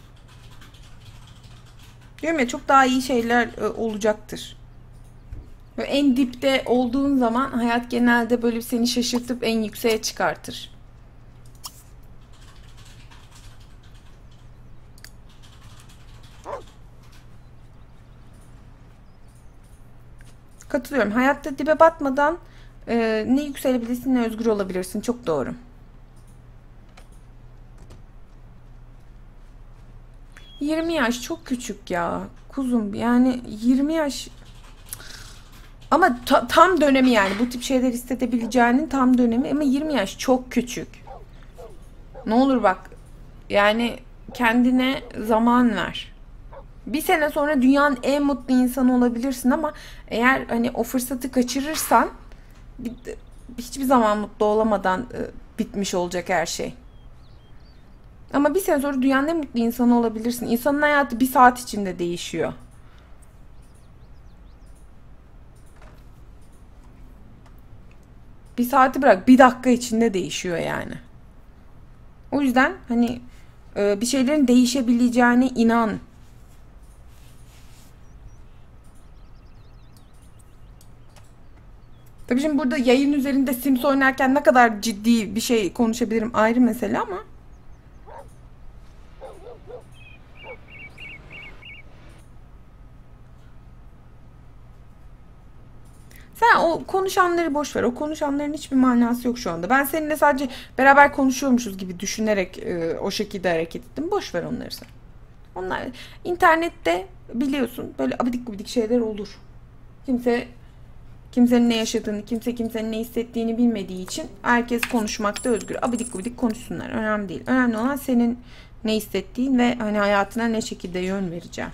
Diyorum ya, çok daha iyi şeyler e, olacaktır. Böyle en dipte olduğun zaman hayat genelde böyle seni şaşırtıp en yükseğe çıkartır. Katılıyorum. Hayatta dibe batmadan e, ne yükselebilirsin ne özgür olabilirsin. Çok doğru. yirmi yaş çok küçük ya. Kuzum yani yirmi yaş ama ta- tam dönemi yani bu tip şeyler hissedebileceğinin tam dönemi ama yirmi yaş çok küçük. Ne olur bak yani kendine zaman ver. Bir sene sonra dünyanın en mutlu insanı olabilirsin ama eğer hani o fırsatı kaçırırsan bir, hiçbir zaman mutlu olamadan e, bitmiş olacak her şey. Ama bir sene sonra dünyanın en mutlu insanı olabilirsin. İnsanın hayatı bir saat içinde değişiyor. Bir saati bırak, bir dakika içinde değişiyor yani. O yüzden hani e, bir şeylerin değişebileceğine inan. Tabii şimdi burada yayın üzerinde Sims oynarken ne kadar ciddi bir şey konuşabilirim ayrı mesele ama. Sen o konuşanları boş ver. O konuşanların hiçbir manası yok şu anda. Ben seninle sadece beraber konuşuyormuşuz gibi düşünerek e, o şekilde hareket ettim. Boş ver onları sen. Onlar internette biliyorsun böyle abidik gubidik şeyler olur. Kimse kimsenin ne yaşadığını, kimse kimsenin ne hissettiğini bilmediği için herkes konuşmakta özgür. Abidik gubidik konuşsunlar. Önemli değil. Önemli olan senin ne hissettiğin ve hani hayatına ne şekilde yön vereceğin.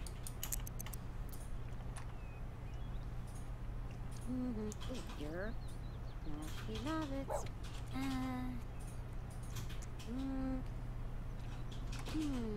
Here. He love it. Uh, mm, hmm.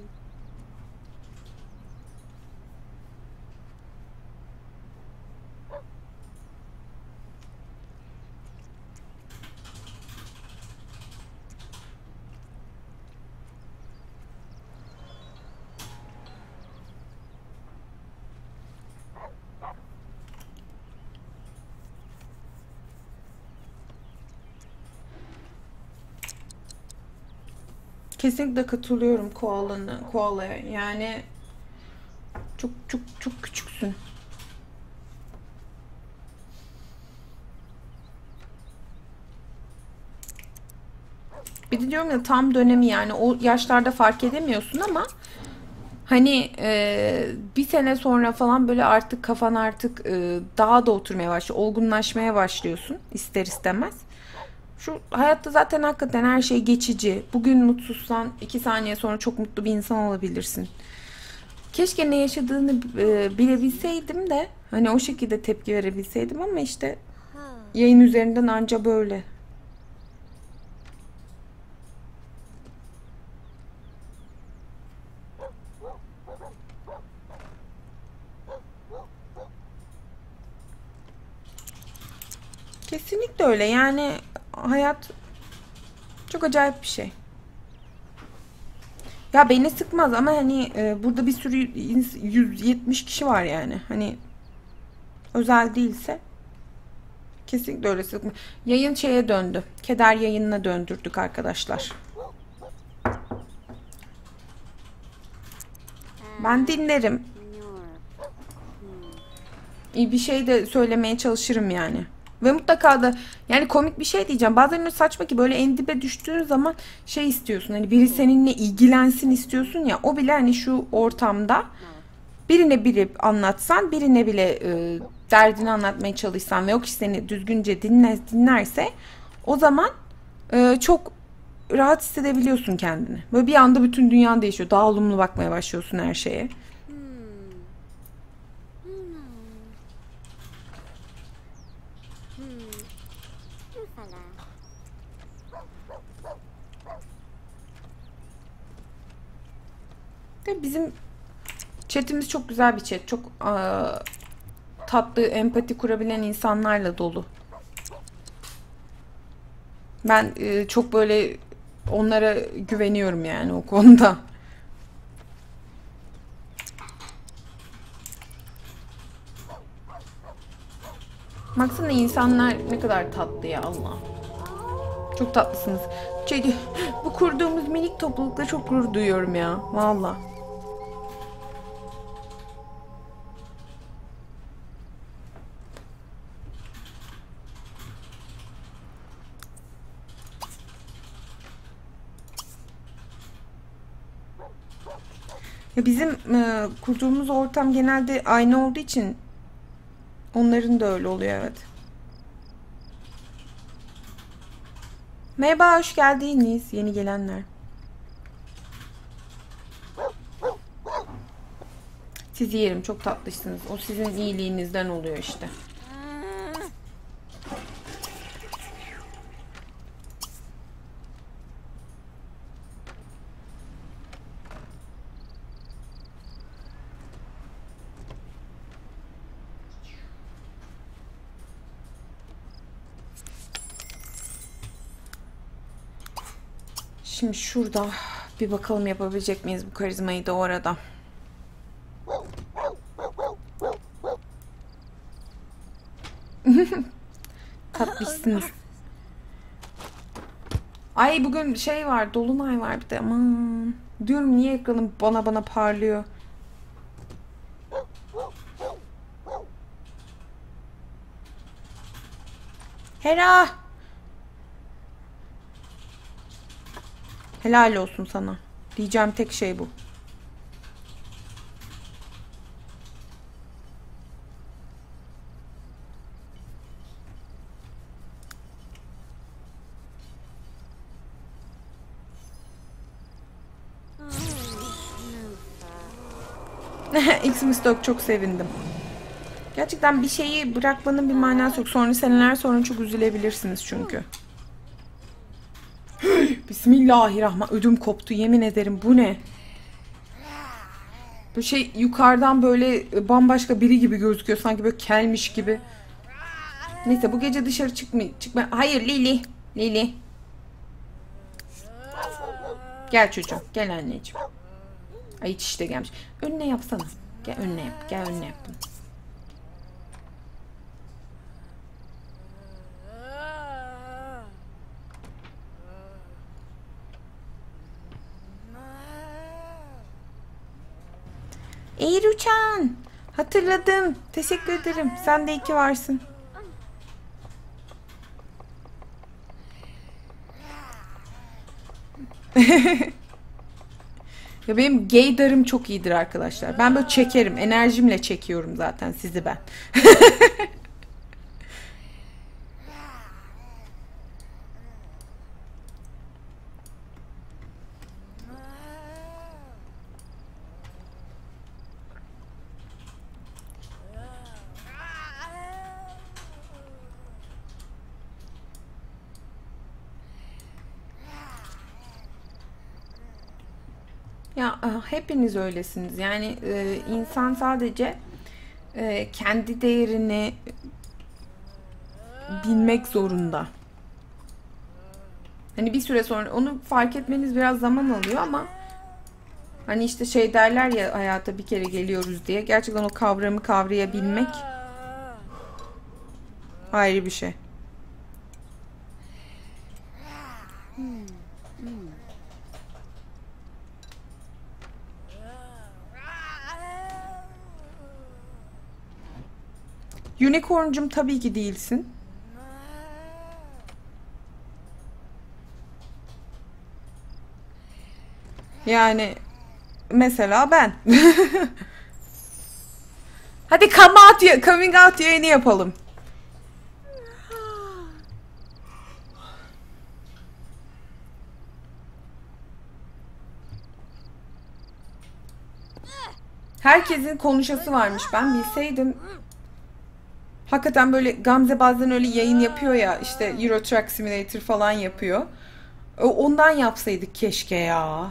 Kesinlikle katılıyorum koalanı, koalaya. Yani çok çok çok küçüksün. Bir de diyorum ya tam dönemi yani o yaşlarda fark edemiyorsun ama hani e, bir sene sonra falan böyle artık kafan artık e, daha da oturmaya başlıyor. Olgunlaşmaya başlıyorsun ister istemez. Şu hayatta zaten hakikaten her şey geçici. Bugün mutsuzsan iki saniye sonra çok mutlu bir insan olabilirsin. Keşke ne yaşadığını e, bilebilseydim de hani o şekilde tepki verebilseydim ama işte yayın üzerinden anca böyle. Kesinlikle öyle yani hayat çok acayip bir şey. Ya beni sıkmaz ama hani e, burada bir sürü yüz yetmiş kişi var yani. Hani özel değilse kesinlikle öyle sıkma. Yayın şeye döndü. Keder yayınına döndürdük arkadaşlar. Ben dinlerim. İyi bir şey de söylemeye çalışırım yani. Ve mutlaka da yani komik bir şey diyeceğim. Bazen öyle saçma ki böyle en dibe düştüğün zaman şey istiyorsun. Hani biri seninle ilgilensin istiyorsun ya. O bile hani şu ortamda birine biri anlatsan, birine bile e, derdini anlatmaya çalışsan ve o kişi seni düzgünce dinle, dinlerse o zaman e, çok rahat hissedebiliyorsun kendini. Böyle bir anda bütün dünyan değişiyor. Daha olumlu bakmaya başlıyorsun her şeye. Bizim chatimiz çok güzel bir chat. Çok aa, tatlı, empati kurabilen insanlarla dolu. Ben e, çok böyle onlara güveniyorum yani o konuda. Baksana insanlar ne kadar tatlı ya Allah. Çok tatlısınız. Şey, bu kurduğumuz minik toplulukla çok gurur duyuyorum ya. Valla. Ya bizim e, kurduğumuz ortam genelde aynı olduğu için onların da öyle oluyor, evet. Merhaba, hoş geldiniz yeni gelenler. Sizi yerim, çok tatlısınız. O sizin iyiliğinizden oluyor işte. Şimdi şurada bir bakalım yapabilecek miyiz bu karizmayı da orada. Tatlısınız. Ay bugün şey var, dolunay var bir de, aman. Diyorum niye ekranım bana bana parlıyor. Hera! Helal olsun sana. Diyeceğim tek şey bu. X-Mistok çok sevindim. Gerçekten bir şeyi bırakmanın bir manası yok. Sonra seneler sonra çok üzülebilirsiniz çünkü. Bismillahirrahmanirrahim. Ödüm koptu yemin ederim. Bu ne? Bu şey yukarıdan böyle bambaşka biri gibi gözüküyor. Sanki böyle kelmiş gibi. Neyse bu gece dışarı çıkma. çıkma. Hayır Lili. Lili. Gel çocuğum. Gel anneciğim. Ay hiç işte gelmiş. Önüne yapsana. Gel önüne yap. Gel önüne yap bunu. Eğir uçan. Hatırladım. Teşekkür ederim. Sen de iyi ki varsın. Ya benim gaydarım çok iyidir arkadaşlar. Ben böyle çekerim. Enerjimle çekiyorum zaten sizi ben. Ya hepiniz öylesiniz. Yani e, insan sadece e, kendi değerini bilmek zorunda. Hani bir süre sonra onu fark etmeniz biraz zaman alıyor ama hani işte şey derler ya, hayata bir kere geliyoruz diye. Gerçekten o kavramı kavrayabilmek ayrı bir şey. Unicorncum tabii ki değilsin. Yani mesela ben. Hadi come out, coming out yayını yapalım. Herkesin konuşası varmış. Ben bilseydim. Hakikaten böyle Gamze bazen öyle yayın yapıyor ya, işte Euro Truck Simulator falan yapıyor. Ondan yapsaydık keşke ya.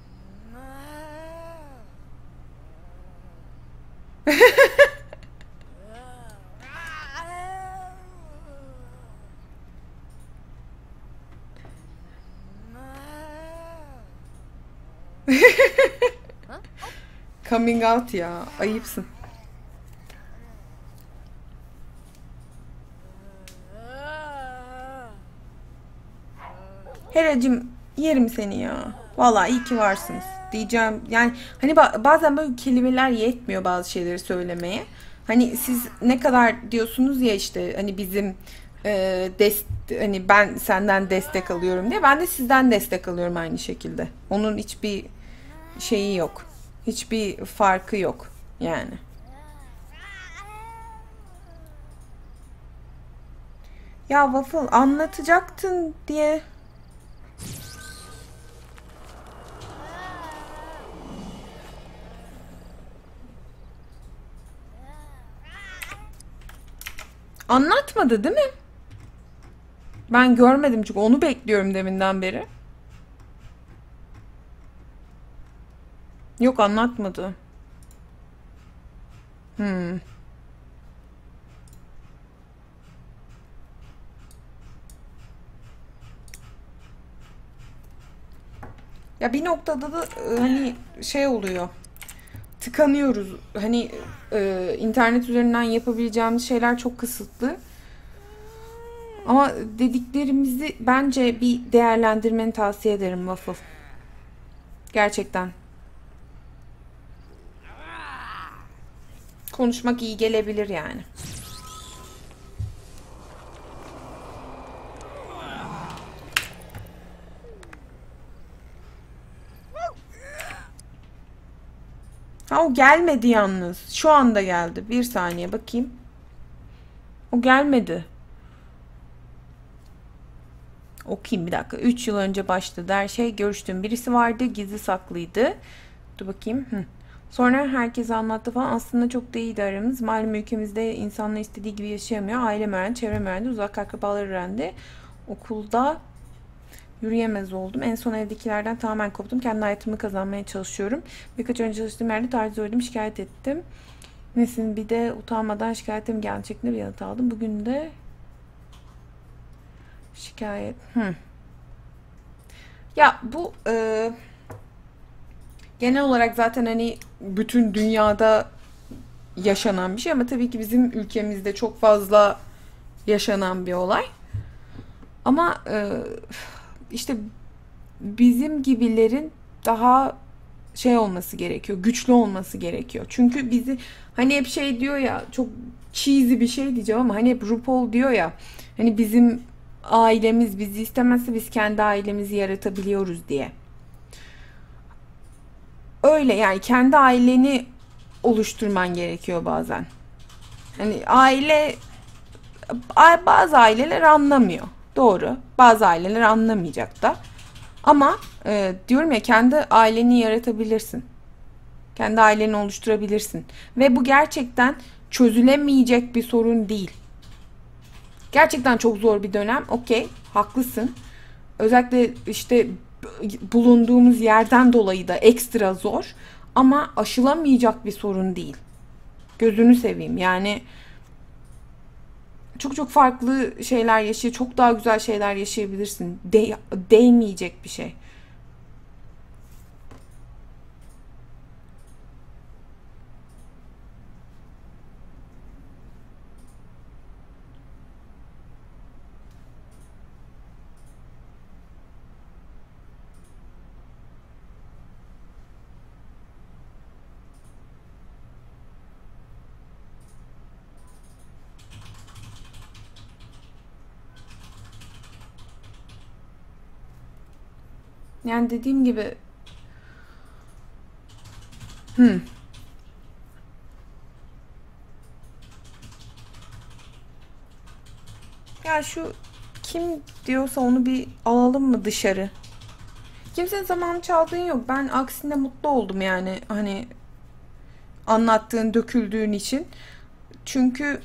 Coming out ya. Ayıpsın. Heracığım yerim seni ya. Vallahi iyi ki varsınız diyeceğim. Yani hani ba- bazen böyle kelimeler yetmiyor bazı şeyleri söylemeye. Hani siz ne kadar diyorsunuz ya işte hani bizim e, dest hani ben senden destek alıyorum diye, ben de sizden destek alıyorum aynı şekilde. Onun hiçbir şeyi yok. Hiçbir farkı yok yani. Ya Waffle anlatacaktın diye. Anlatmadı değil mi? Ben görmedim çünkü onu bekliyorum deminden beri. Yok, anlatmadı. Hmm. Ya bir noktada da e, hani şey oluyor. Tıkanıyoruz. Hani e, internet üzerinden yapabileceğimiz şeyler çok kısıtlı. Ama dediklerimizi bence bir değerlendirmeni tavsiye ederim Waffle. Gerçekten. Konuşmak iyi gelebilir yani. Ha, o gelmedi yalnız. Şu anda geldi. Bir saniye bakayım. O gelmedi. Okuyayım bir dakika. üç yıl önce başladı her şey. Görüştüğüm birisi vardı. Gizli saklıydı. Dur bakayım. Hı. Sonra herkese anlattı falan. Aslında çok da iyiydi aramız. Malum ülkemizde insanlar istediği gibi yaşayamıyor. Ailem öğrendi, çevrem öğrendi, uzak akrabalar öğrendi. Okulda yürüyemez oldum. En son evdekilerden tamamen koptum. Kendi hayatımı kazanmaya çalışıyorum. Birkaç önce çalıştığım yerde taciz uğradım. Şikayet ettim. Nesin bir de utanmadan şikayetim geldi şeklinde bir yanıt aldım. Bugün de şikayet. Hı. Ya bu e, genel olarak zaten hani bütün dünyada yaşanan bir şey ama tabii ki bizim ülkemizde çok fazla yaşanan bir olay. Ama e, işte bizim gibilerin daha şey olması gerekiyor, güçlü olması gerekiyor. Çünkü bizi hani hep şey diyor ya, çok cheesy bir şey diyeceğim ama hani hep RuPaul diyor ya, hani bizim ailemiz bizi istemezse biz kendi ailemizi yaratabiliyoruz diye. Öyle yani, kendi aileni oluşturman gerekiyor bazen. Hani aile, bazı aileler anlamıyor. Doğru. Bazı aileler anlamayacak da. Ama e, diyorum ya, kendi aileni yaratabilirsin. Kendi aileni oluşturabilirsin. Ve bu gerçekten çözülemeyecek bir sorun değil. Gerçekten çok zor bir dönem. Okey, haklısın. Özellikle işte bulunduğumuz yerden dolayı da ekstra zor. Ama aşılamayacak bir sorun değil. Gözünü seveyim. Yani çok çok farklı şeyler yaşay, çok daha güzel şeyler yaşayabilirsin. De, değmeyecek bir şey. Yani dediğim gibi hmm. Ya şu kim diyorsa onu bir alalım mı dışarı? Kimsenin zamanı çaldığın yok. Ben aksine mutlu oldum yani, hani anlattığın, döküldüğün için. Çünkü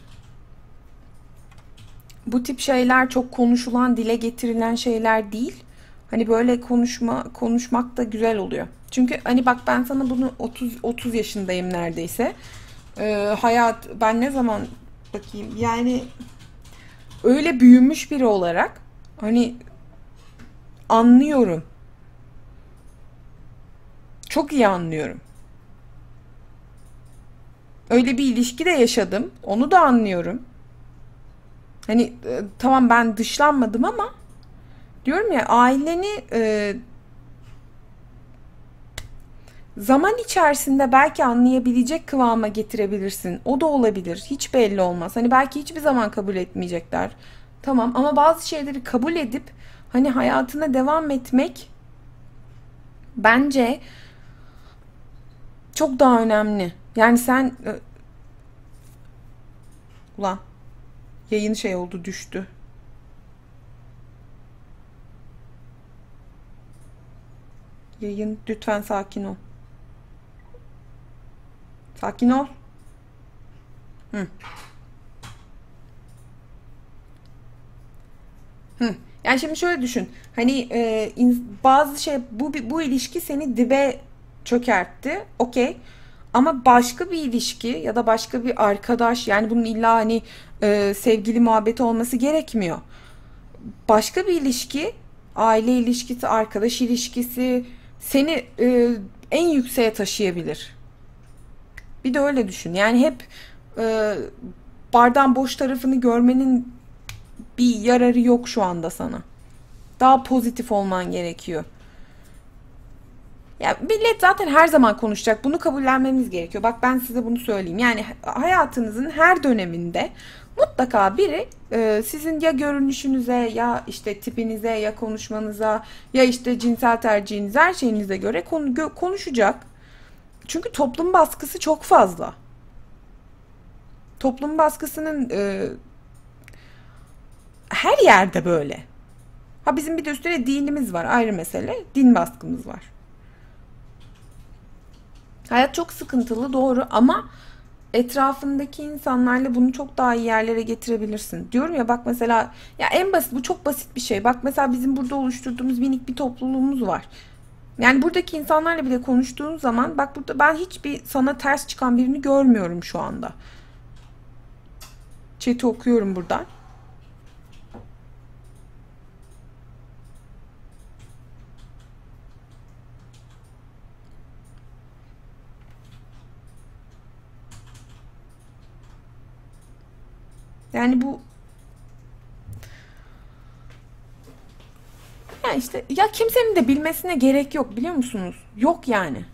bu tip şeyler çok konuşulan, dile getirilen şeyler değil. Hani böyle konuşma konuşmak da güzel oluyor. Çünkü hani bak, ben sana bunu otuz otuz yaşındayım neredeyse. Ee, hayat, ben ne zaman bakayım yani, öyle büyümüş biri olarak hani anlıyorum. Çok iyi anlıyorum. Öyle bir ilişki de yaşadım. Onu da anlıyorum. Hani e, tamam, ben dışlanmadım ama Diyorum ya, aileni e, zaman içerisinde belki anlayabilecek kıvama getirebilirsin. O da olabilir. Hiç belli olmaz. Hani belki hiçbir zaman kabul etmeyecekler. Tamam, ama bazı şeyleri kabul edip hani hayatına devam etmek bence çok daha önemli. Yani sen e, ulan yayın şey oldu, düştü. Yayın, lütfen sakin ol. Sakin ol. Hı. Hı. Yani şimdi şöyle düşün. Hani e, in- bazı şey, bu bu ilişki seni dibe çökertti. Okey. Ama başka bir ilişki ya da başka bir arkadaş, yani bunun illa hani e, sevgili muhabbeti olması gerekmiyor. Başka bir ilişki, aile ilişkisi, arkadaş ilişkisi seni e, en yükseğe taşıyabilir. Bir de öyle düşün. Yani hep e, bardağın boş tarafını görmenin bir yararı yok şu anda sana. Daha pozitif olman gerekiyor. Ya millet zaten her zaman konuşacak. Bunu kabullenmemiz gerekiyor. Bak, ben size bunu söyleyeyim. Yani hayatınızın her döneminde mutlaka biri e, sizin ya görünüşünüze, ya işte tipinize, ya konuşmanıza, ya işte cinsel tercihinize, her şeyinize göre konu, gö- konuşacak. Çünkü toplum baskısı çok fazla. Toplum baskısının e, her yerde böyle. Ha, bizim bir de üstüne dinimiz var, ayrı mesele. Din baskımız var. Hayat çok sıkıntılı, doğru, ama etrafındaki insanlarla bunu çok daha iyi yerlere getirebilirsin. Diyorum ya, bak mesela, ya en basit, bu çok basit bir şey. Bak mesela, bizim burada oluşturduğumuz minik bir topluluğumuz var. Yani buradaki insanlarla bile konuştuğun zaman, bak burada ben hiçbir sana ters çıkan birini görmüyorum şu anda. Chat'i okuyorum buradan. Yani bu, ya işte, ya kimsenin de bilmesine gerek yok, biliyor musunuz? Yok yani.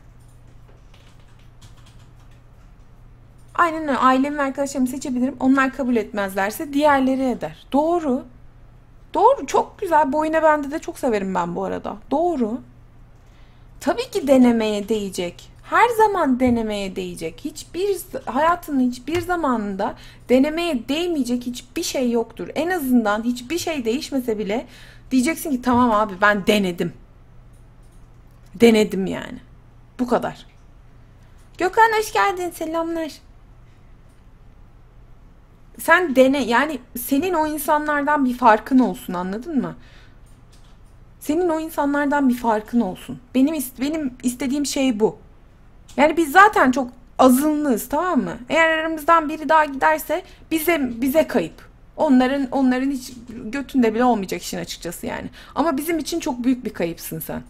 Aynen öyle. Ailemi ve arkadaşlarımı seçebilirim. Onlar kabul etmezlerse diğerleri eder. Doğru. Doğru. Çok güzel. Boyuna bende de çok severim ben bu arada. Doğru. Tabii ki denemeye değecek. Her zaman denemeye değecek. Hiçbir hayatının hiçbir zamanında denemeye değmeyecek hiçbir şey yoktur. En azından hiçbir şey değişmese bile diyeceksin ki tamam abi, ben denedim. Denedim yani. Bu kadar. Gökhan, hoş geldin. Selamlar. Sen dene, yani senin o insanlardan bir farkın olsun, anladın mı? Senin o insanlardan bir farkın olsun. Benim ist- benim istediğim şey bu. Yani biz zaten çok azınlığız, tamam mı? Eğer aramızdan biri daha giderse bize bize kayıp. Onların onların hiç götünde bile olmayacak işin açıkçası yani. Ama bizim için çok büyük bir kayıpsın sen.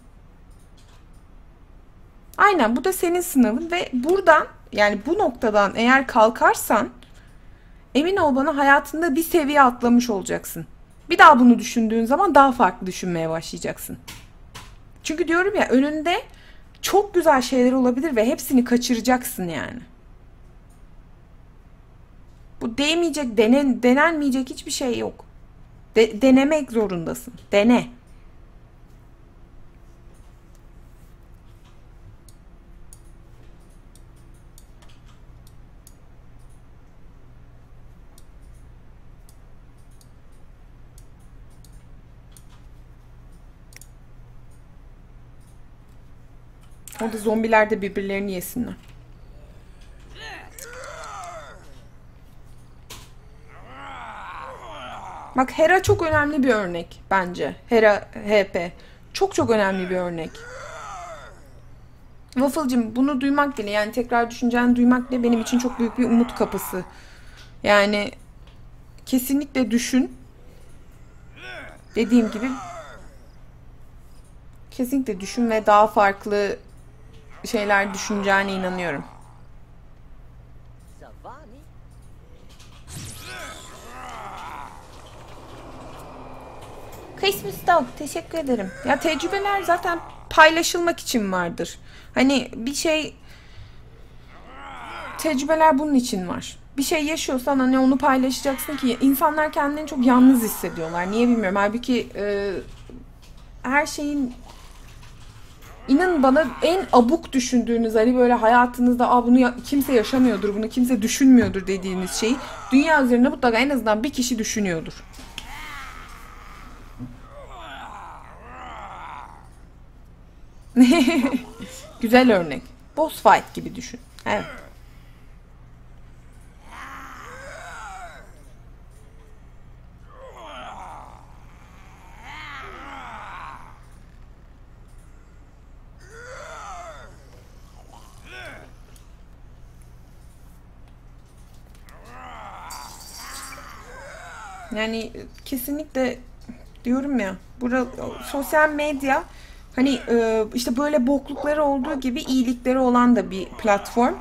Aynen, bu da senin sınavın ve buradan, yani bu noktadan eğer kalkarsan, emin ol bana, hayatında bir seviye atlamış olacaksın. Bir daha bunu düşündüğün zaman daha farklı düşünmeye başlayacaksın. Çünkü diyorum ya, önünde çok güzel şeyler olabilir ve hepsini kaçıracaksın yani. Bu değmeyecek, denen, denenmeyecek hiçbir şey yok. De- denemek zorundasın. Dene. Orada zombiler de birbirlerini yesinler. Bak, Hera çok önemli bir örnek bence. Hera H P. Çok çok önemli bir örnek. Waffle'cığım, bunu duymak bile, yani tekrar düşünceni duymak bile benim için çok büyük bir umut kapısı. Yani kesinlikle düşün. Dediğim gibi kesinlikle düşün ve daha farklı şeyler düşüneceğine inanıyorum. Christmas Dog teşekkür ederim. Ya tecrübeler zaten paylaşılmak için vardır. Hani bir şey, tecrübeler bunun için var. Bir şey yaşıyorsan hani onu paylaşacaksın ki insanlar kendilerini çok yalnız hissediyorlar. Niye bilmiyorum. Halbuki e, her şeyin, İnanın bana, en abuk düşündüğünüz, hani böyle hayatınızda Aa, bunu ya- kimse yaşamıyordur, bunu kimse düşünmüyordur dediğiniz şeyi dünya üzerinde mutlaka en azından bir kişi düşünüyordur. Güzel örnek. Boss fight gibi düşün. Evet. Yani kesinlikle diyorum ya, burada sosyal medya hani e, işte böyle boklukları olduğu gibi iyilikleri olan da bir platform.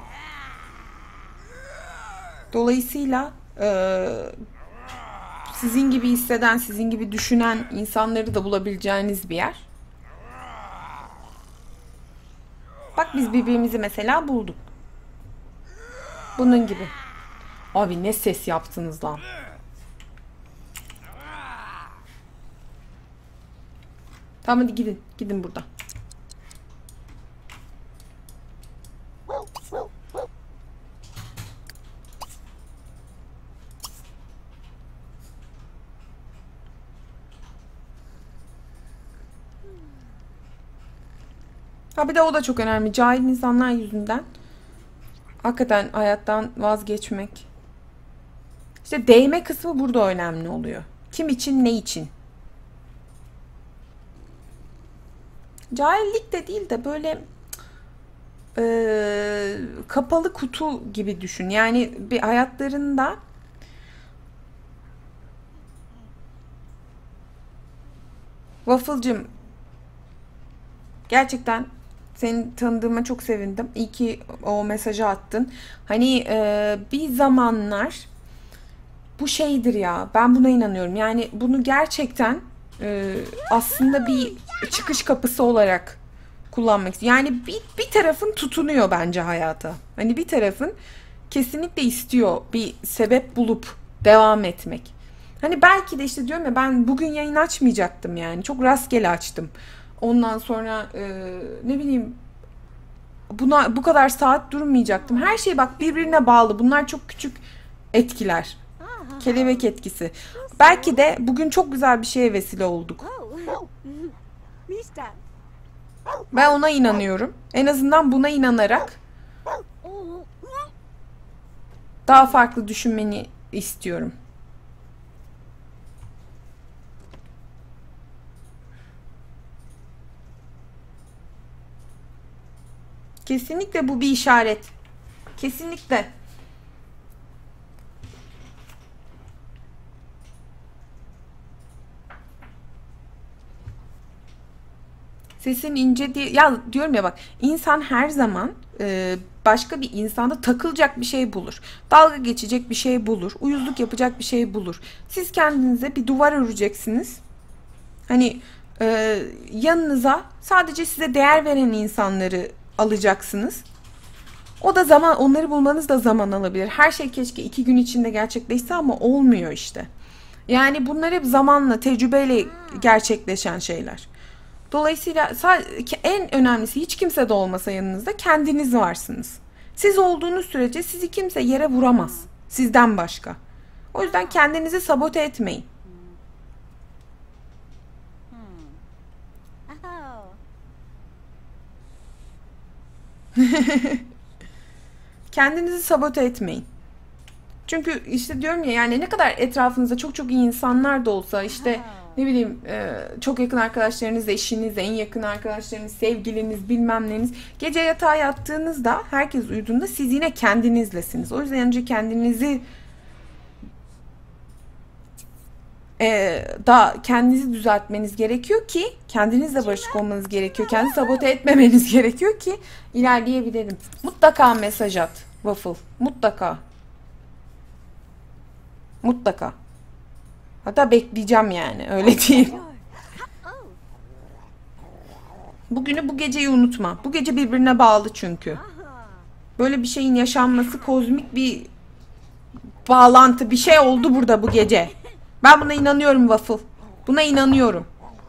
Dolayısıyla e, sizin gibi hisseden, sizin gibi düşünen insanları da bulabileceğiniz bir yer. Bak biz birbirimizi mesela bulduk. Bunun gibi. Abi ne ses yaptınız lan. Tamam hadi gidin. Gidin buradan. Ha bir de o da çok önemli. Cahil insanlar yüzünden hakikaten hayattan vazgeçmek. İşte değme kısmı burada önemli oluyor. Kim için, ne için? Cahillik de değil de böyle e, kapalı kutu gibi düşün. Yani bir hayatlarında Waffle'cığım, gerçekten seni tanıdığıma çok sevindim. İyi ki o mesajı attın. Hani e, bir zamanlar bu şeydir ya, ben buna inanıyorum. Yani bunu gerçekten e, aslında bir çıkış kapısı olarak kullanmak istiyor. Yani bir, bir tarafın tutunuyor bence hayata. Hani bir tarafın kesinlikle istiyor bir sebep bulup devam etmek. Hani belki de işte diyorum ya, ben bugün yayın açmayacaktım yani. Çok rastgele açtım. Ondan sonra e, ne bileyim, buna bu kadar saat durmayacaktım. Her şey bak birbirine bağlı. Bunlar çok küçük etkiler. Kelebek etkisi. Belki de bugün çok güzel bir şeye vesile olduk. Ben ona inanıyorum. En azından buna inanarak daha farklı düşünmeni istiyorum. Kesinlikle bu bir işaret. Kesinlikle. Sesin ince diye, ya diyorum ya bak, insan her zaman e, başka bir insanda takılacak bir şey bulur. Dalga geçecek bir şey bulur. Uyuzluk yapacak bir şey bulur. Siz kendinize bir duvar öreceksiniz. Hani e, yanınıza sadece size değer veren insanları alacaksınız. O da zaman, onları bulmanız da zaman alabilir. Her şey keşke iki gün içinde gerçekleşse ama olmuyor işte. Yani bunlar hep zamanla, tecrübeyle gerçekleşen şeyler. Dolayısıyla en önemlisi, hiç kimse de olmasa yanınızda kendiniz varsınız. Siz olduğunuz sürece sizi kimse yere vuramaz. Sizden başka. O yüzden kendinizi sabote etmeyin. Kendinizi sabote etmeyin. Çünkü işte diyorum ya, yani ne kadar etrafınızda çok çok iyi insanlar da olsa, işte ne bileyim çok yakın arkadaşlarınız, eşiniz, en yakın arkadaşlarınız, sevgiliniz, bilmem neniz, gece yatağa yattığınızda, herkes uyuduğunda siz yine kendinizlesiniz. O yüzden önce kendinizi e, daha kendinizi düzeltmeniz gerekiyor ki, kendinizle barışık olmanız gerekiyor. Kendinizi sabote etmemeniz gerekiyor ki ilerleyebilelim. Mutlaka mesaj at Waffle. Mutlaka. Mutlaka. Hatta bekleyeceğim yani. Öyle değil. Bugünü, bu geceyi unutma. Bu gece birbirine bağlı çünkü. Böyle bir şeyin yaşanması, kozmik bir bağlantı, bir şey oldu burada bu gece. Ben buna inanıyorum Waffle. Buna inanıyorum.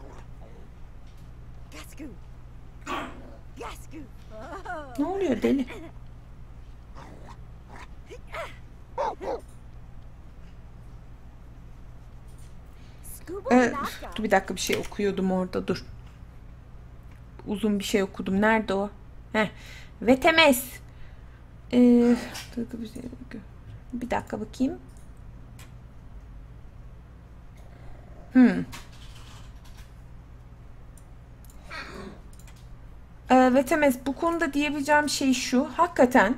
Gasku. Gasku. Ne oluyor deli? Scuba Ee, Naka. dur bir dakika, bir şey okuyordum orada, dur. Uzun bir şey okudum. Nerede o? Heh. Vetemes. Ee, bir dakika bakayım. Hmm. Ee, Vetemes, bu konuda diyebileceğim şey şu. Hakikaten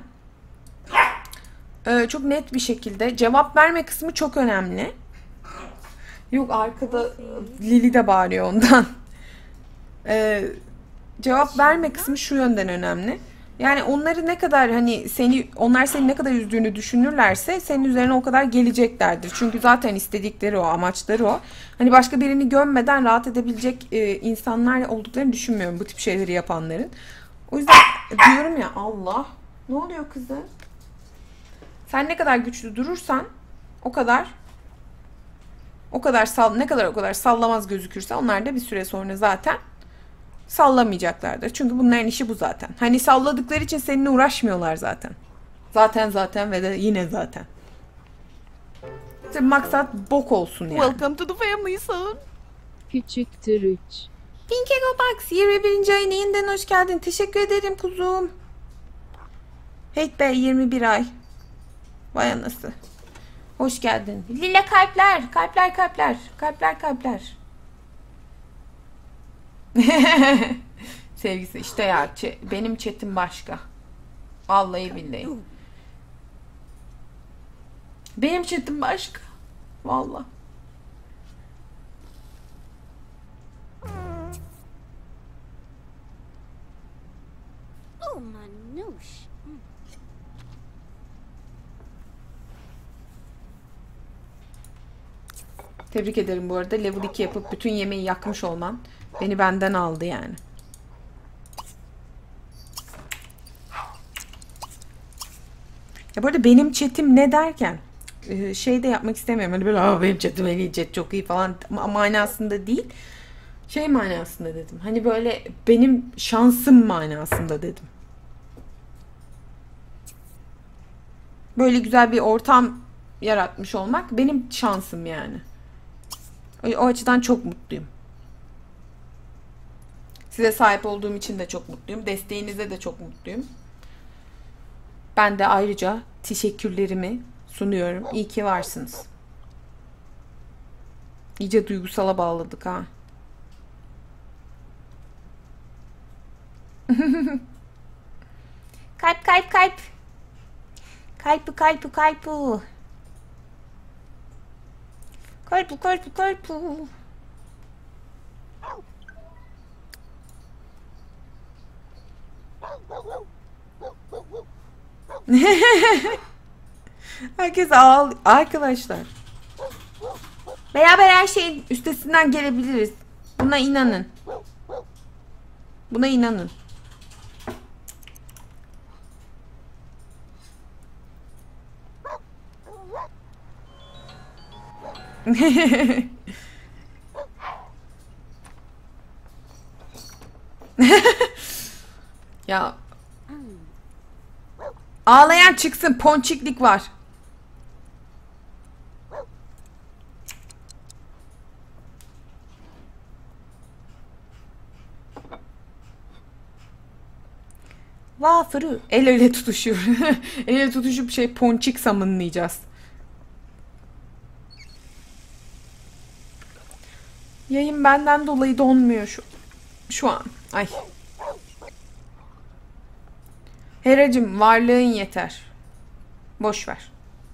e, çok net bir şekilde cevap verme kısmı çok önemli. Yok, arkada Lili de bağırıyor ondan. Ee, cevap verme kısmı şu yönden önemli. Yani onları ne kadar, hani seni, onlar seni ne kadar üzdüğünü düşünürlerse senin üzerine o kadar geleceklerdir. Çünkü zaten istedikleri o, amaçları o. Hani başka birini gömmeden rahat edebilecek e, insanlar olduklarını düşünmüyorum bu tip şeyleri yapanların. O yüzden diyorum ya, Allah, ne oluyor kızım? Sen ne kadar güçlü durursan o kadar o kadar sal ne kadar o kadar sallamaz gözükürse onlar da bir süre sonra zaten sallamayacaklardır. Çünkü bunların işi bu zaten. Hani salladıkları için seninle uğraşmıyorlar zaten. Zaten zaten ve de yine zaten. İşte maksat bok olsun yani. Welcome to the family son. Küçük Türüç. Pinkego Box yirmi birinci ayına yeniden hoş geldin. Teşekkür ederim kuzum. Hate be, yirmi bir ay. Vay anası. Hoş geldin. Lila kalpler. Kalpler kalpler. Kalpler kalpler. Sevgisi işte ya, benim chatim başka. Vallahi billahi. Benim chatim başka. Vallahi. Oh, manouche. Tebrik ederim bu arada. Level iki yapıp bütün yemeği yakmış olman beni benden aldı yani. Ya bu arada benim chatim ne derken şey de yapmak istemiyorum. Hani böyle Aa, benim chatim en iyi chat, çok iyi falan manasında değil. Şey manasında dedim. Hani böyle benim şansım manasında dedim. Böyle güzel bir ortam yaratmış olmak benim şansım yani. O, o açıdan çok mutluyum. Size sahip olduğum için de çok mutluyum. Desteğinize de çok mutluyum. Ben de ayrıca teşekkürlerimi sunuyorum. İyi ki varsınız. İyice duygusala bağladık ha. Kalp kalp kalp. Kalp kalp kalp. Kalp kalp kalp. Herkes ağl arkadaşlar. Beraber her şeyin üstesinden gelebiliriz. Buna inanın. Buna inanın. Ya ağlayan çıksın, ponçiklik var. Vafırı el ele tutuşuyor. El ele tutuşup şey ponçik samınlayacağız. Yayın benden dolayı donmuyor şu şu an. Ay. Heracığım, varlığın yeter. Boş ver.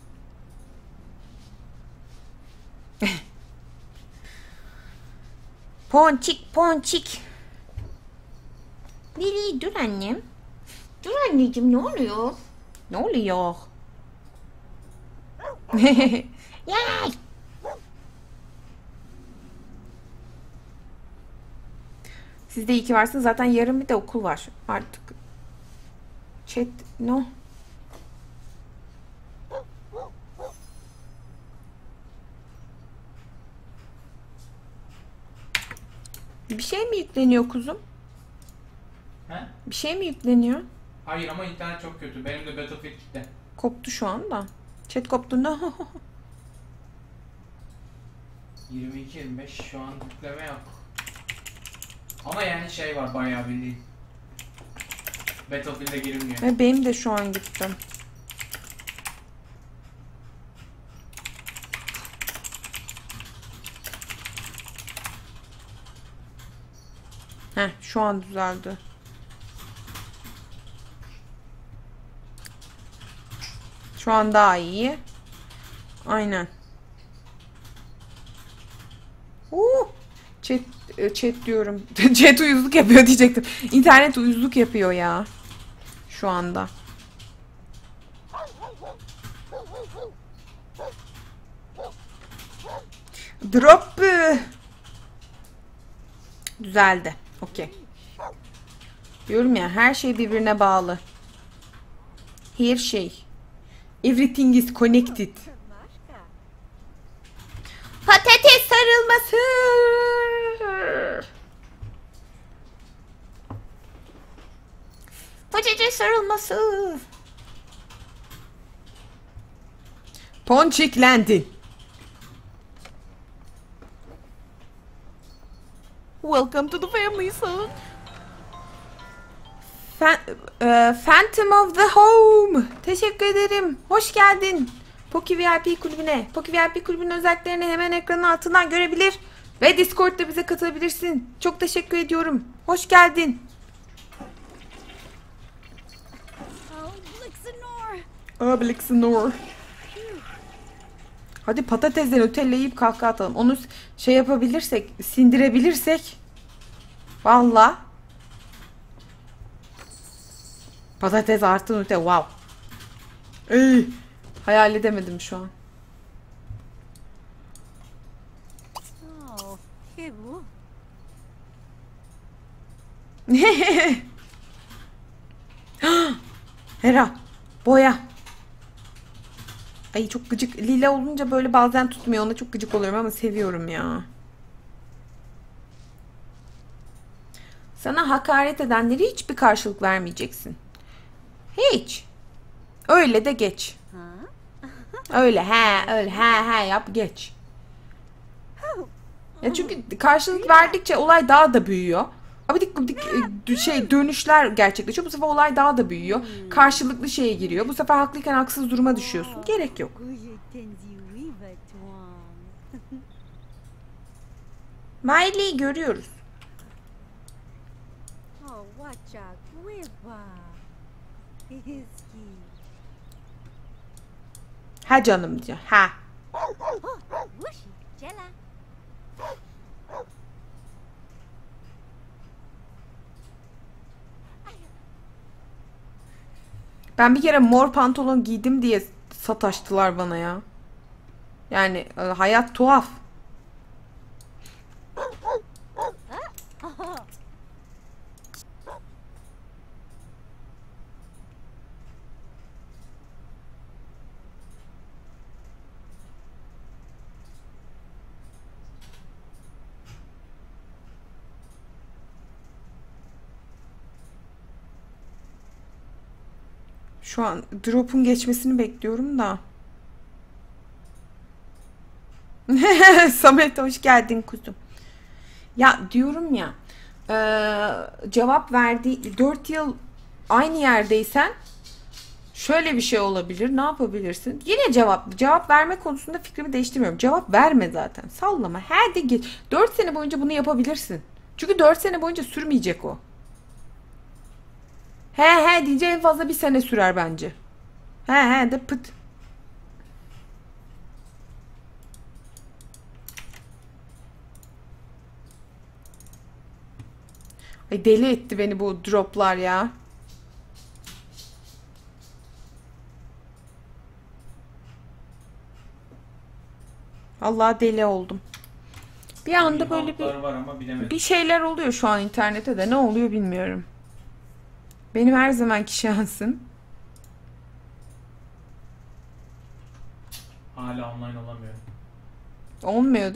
Ponçik ponçik. Lili dur annem. Dur anneciğim, ne oluyor? Ne oluyor? Yay. Siz de iyi ki varsınız. Zaten yarın bir de okul var artık. Chat no. Bir şey mi yükleniyor kuzum? He? Bir şey mi yükleniyor? Hayır ama internet çok kötü. Benim de Battlefield gitti. Koptu şu anda. Chat koptuğunda. yirmi iki yirmi beş şu an yükleme yok. Ama yani şey var bayağı bildiğin. Battlefield'e girilmiyor. Ve benim de şu an gittim. Heh, şu an düzeldi. Şu an daha iyi. Aynen. Uh, chat, chat diyorum. Chat uyuzluk yapıyor diyecektim. İnternet uyuzluk yapıyor ya. Şu anda. Drop. Düzeldi. Okey. Diyorum ya, her şey birbirine bağlı. Her şey. Everything is connected. Patates sarılması. Patates sarılması. Ponçiklendi. Welcome to the family, son. Fan, e, Phantom of the Home. Teşekkür ederim. Hoş geldin. Poki V I P kulübüne. Poki V I P kulübünün özelliklerini hemen ekranın altından görebilir. Ve Discord'da bize katılabilirsin. Çok teşekkür ediyorum. Hoş geldin. Oh, Blixenor. Aa, Blixenor. Hadi patatesden Nutella yiyip kahkaha atalım. Onu şey yapabilirsek, sindirebilirsek. Valla. Patates artı Nutella. Wow. Ey, hayal edemedim şu an. Oh, ew. Hera. Boya. Ay çok gıcık. Lila olunca böyle bazen tutmuyor. Ona çok gıcık oluyorum ama seviyorum ya. Sana hakaret edenlere hiçbir karşılık vermeyeceksin. Hiç. Öyle de geç. Öyle he öyle he he yap geç. Ya çünkü karşılık verdikçe olay daha da büyüyor. Abidik gubidik e, şey dönüşler gerçekleşiyor. Bu sefer olay daha da büyüyor. Karşılıklı şeye giriyor. Bu sefer haklıyken haksız duruma düşüyorsun. Gerek yok. Miley'i görüyoruz. Oh, watch out, Quiva. Hizky. Ha canım diyor. Ha. Oh, whooshy, Jella. Ben bir kere mor pantolon giydim diye sataştılar bana ya. Yani e, hayat tuhaf. Şu an drop'un geçmesini bekliyorum da. Samet hoş geldin kuzum. Ya diyorum ya e, cevap verdiği dört yıl aynı yerdeysen şöyle bir şey olabilir. Ne yapabilirsin? Yine cevap cevap verme konusunda fikrimi değiştirmiyorum. Cevap verme zaten. Sallama. Hadi git. dört sene boyunca bunu yapabilirsin. Çünkü dört sene boyunca sürmeyecek o. He he diyece en fazla bir sene sürer bence. He he de pıt. Ay deli etti beni bu droplar ya. Allah deli oldum. Bir anda böyle bir Halkları var ama bilemedim. bir şeyler oluyor şu an internette de. Ne oluyor bilmiyorum. Benim her zamanki şansım. Hala online olamıyorum. Olmuyor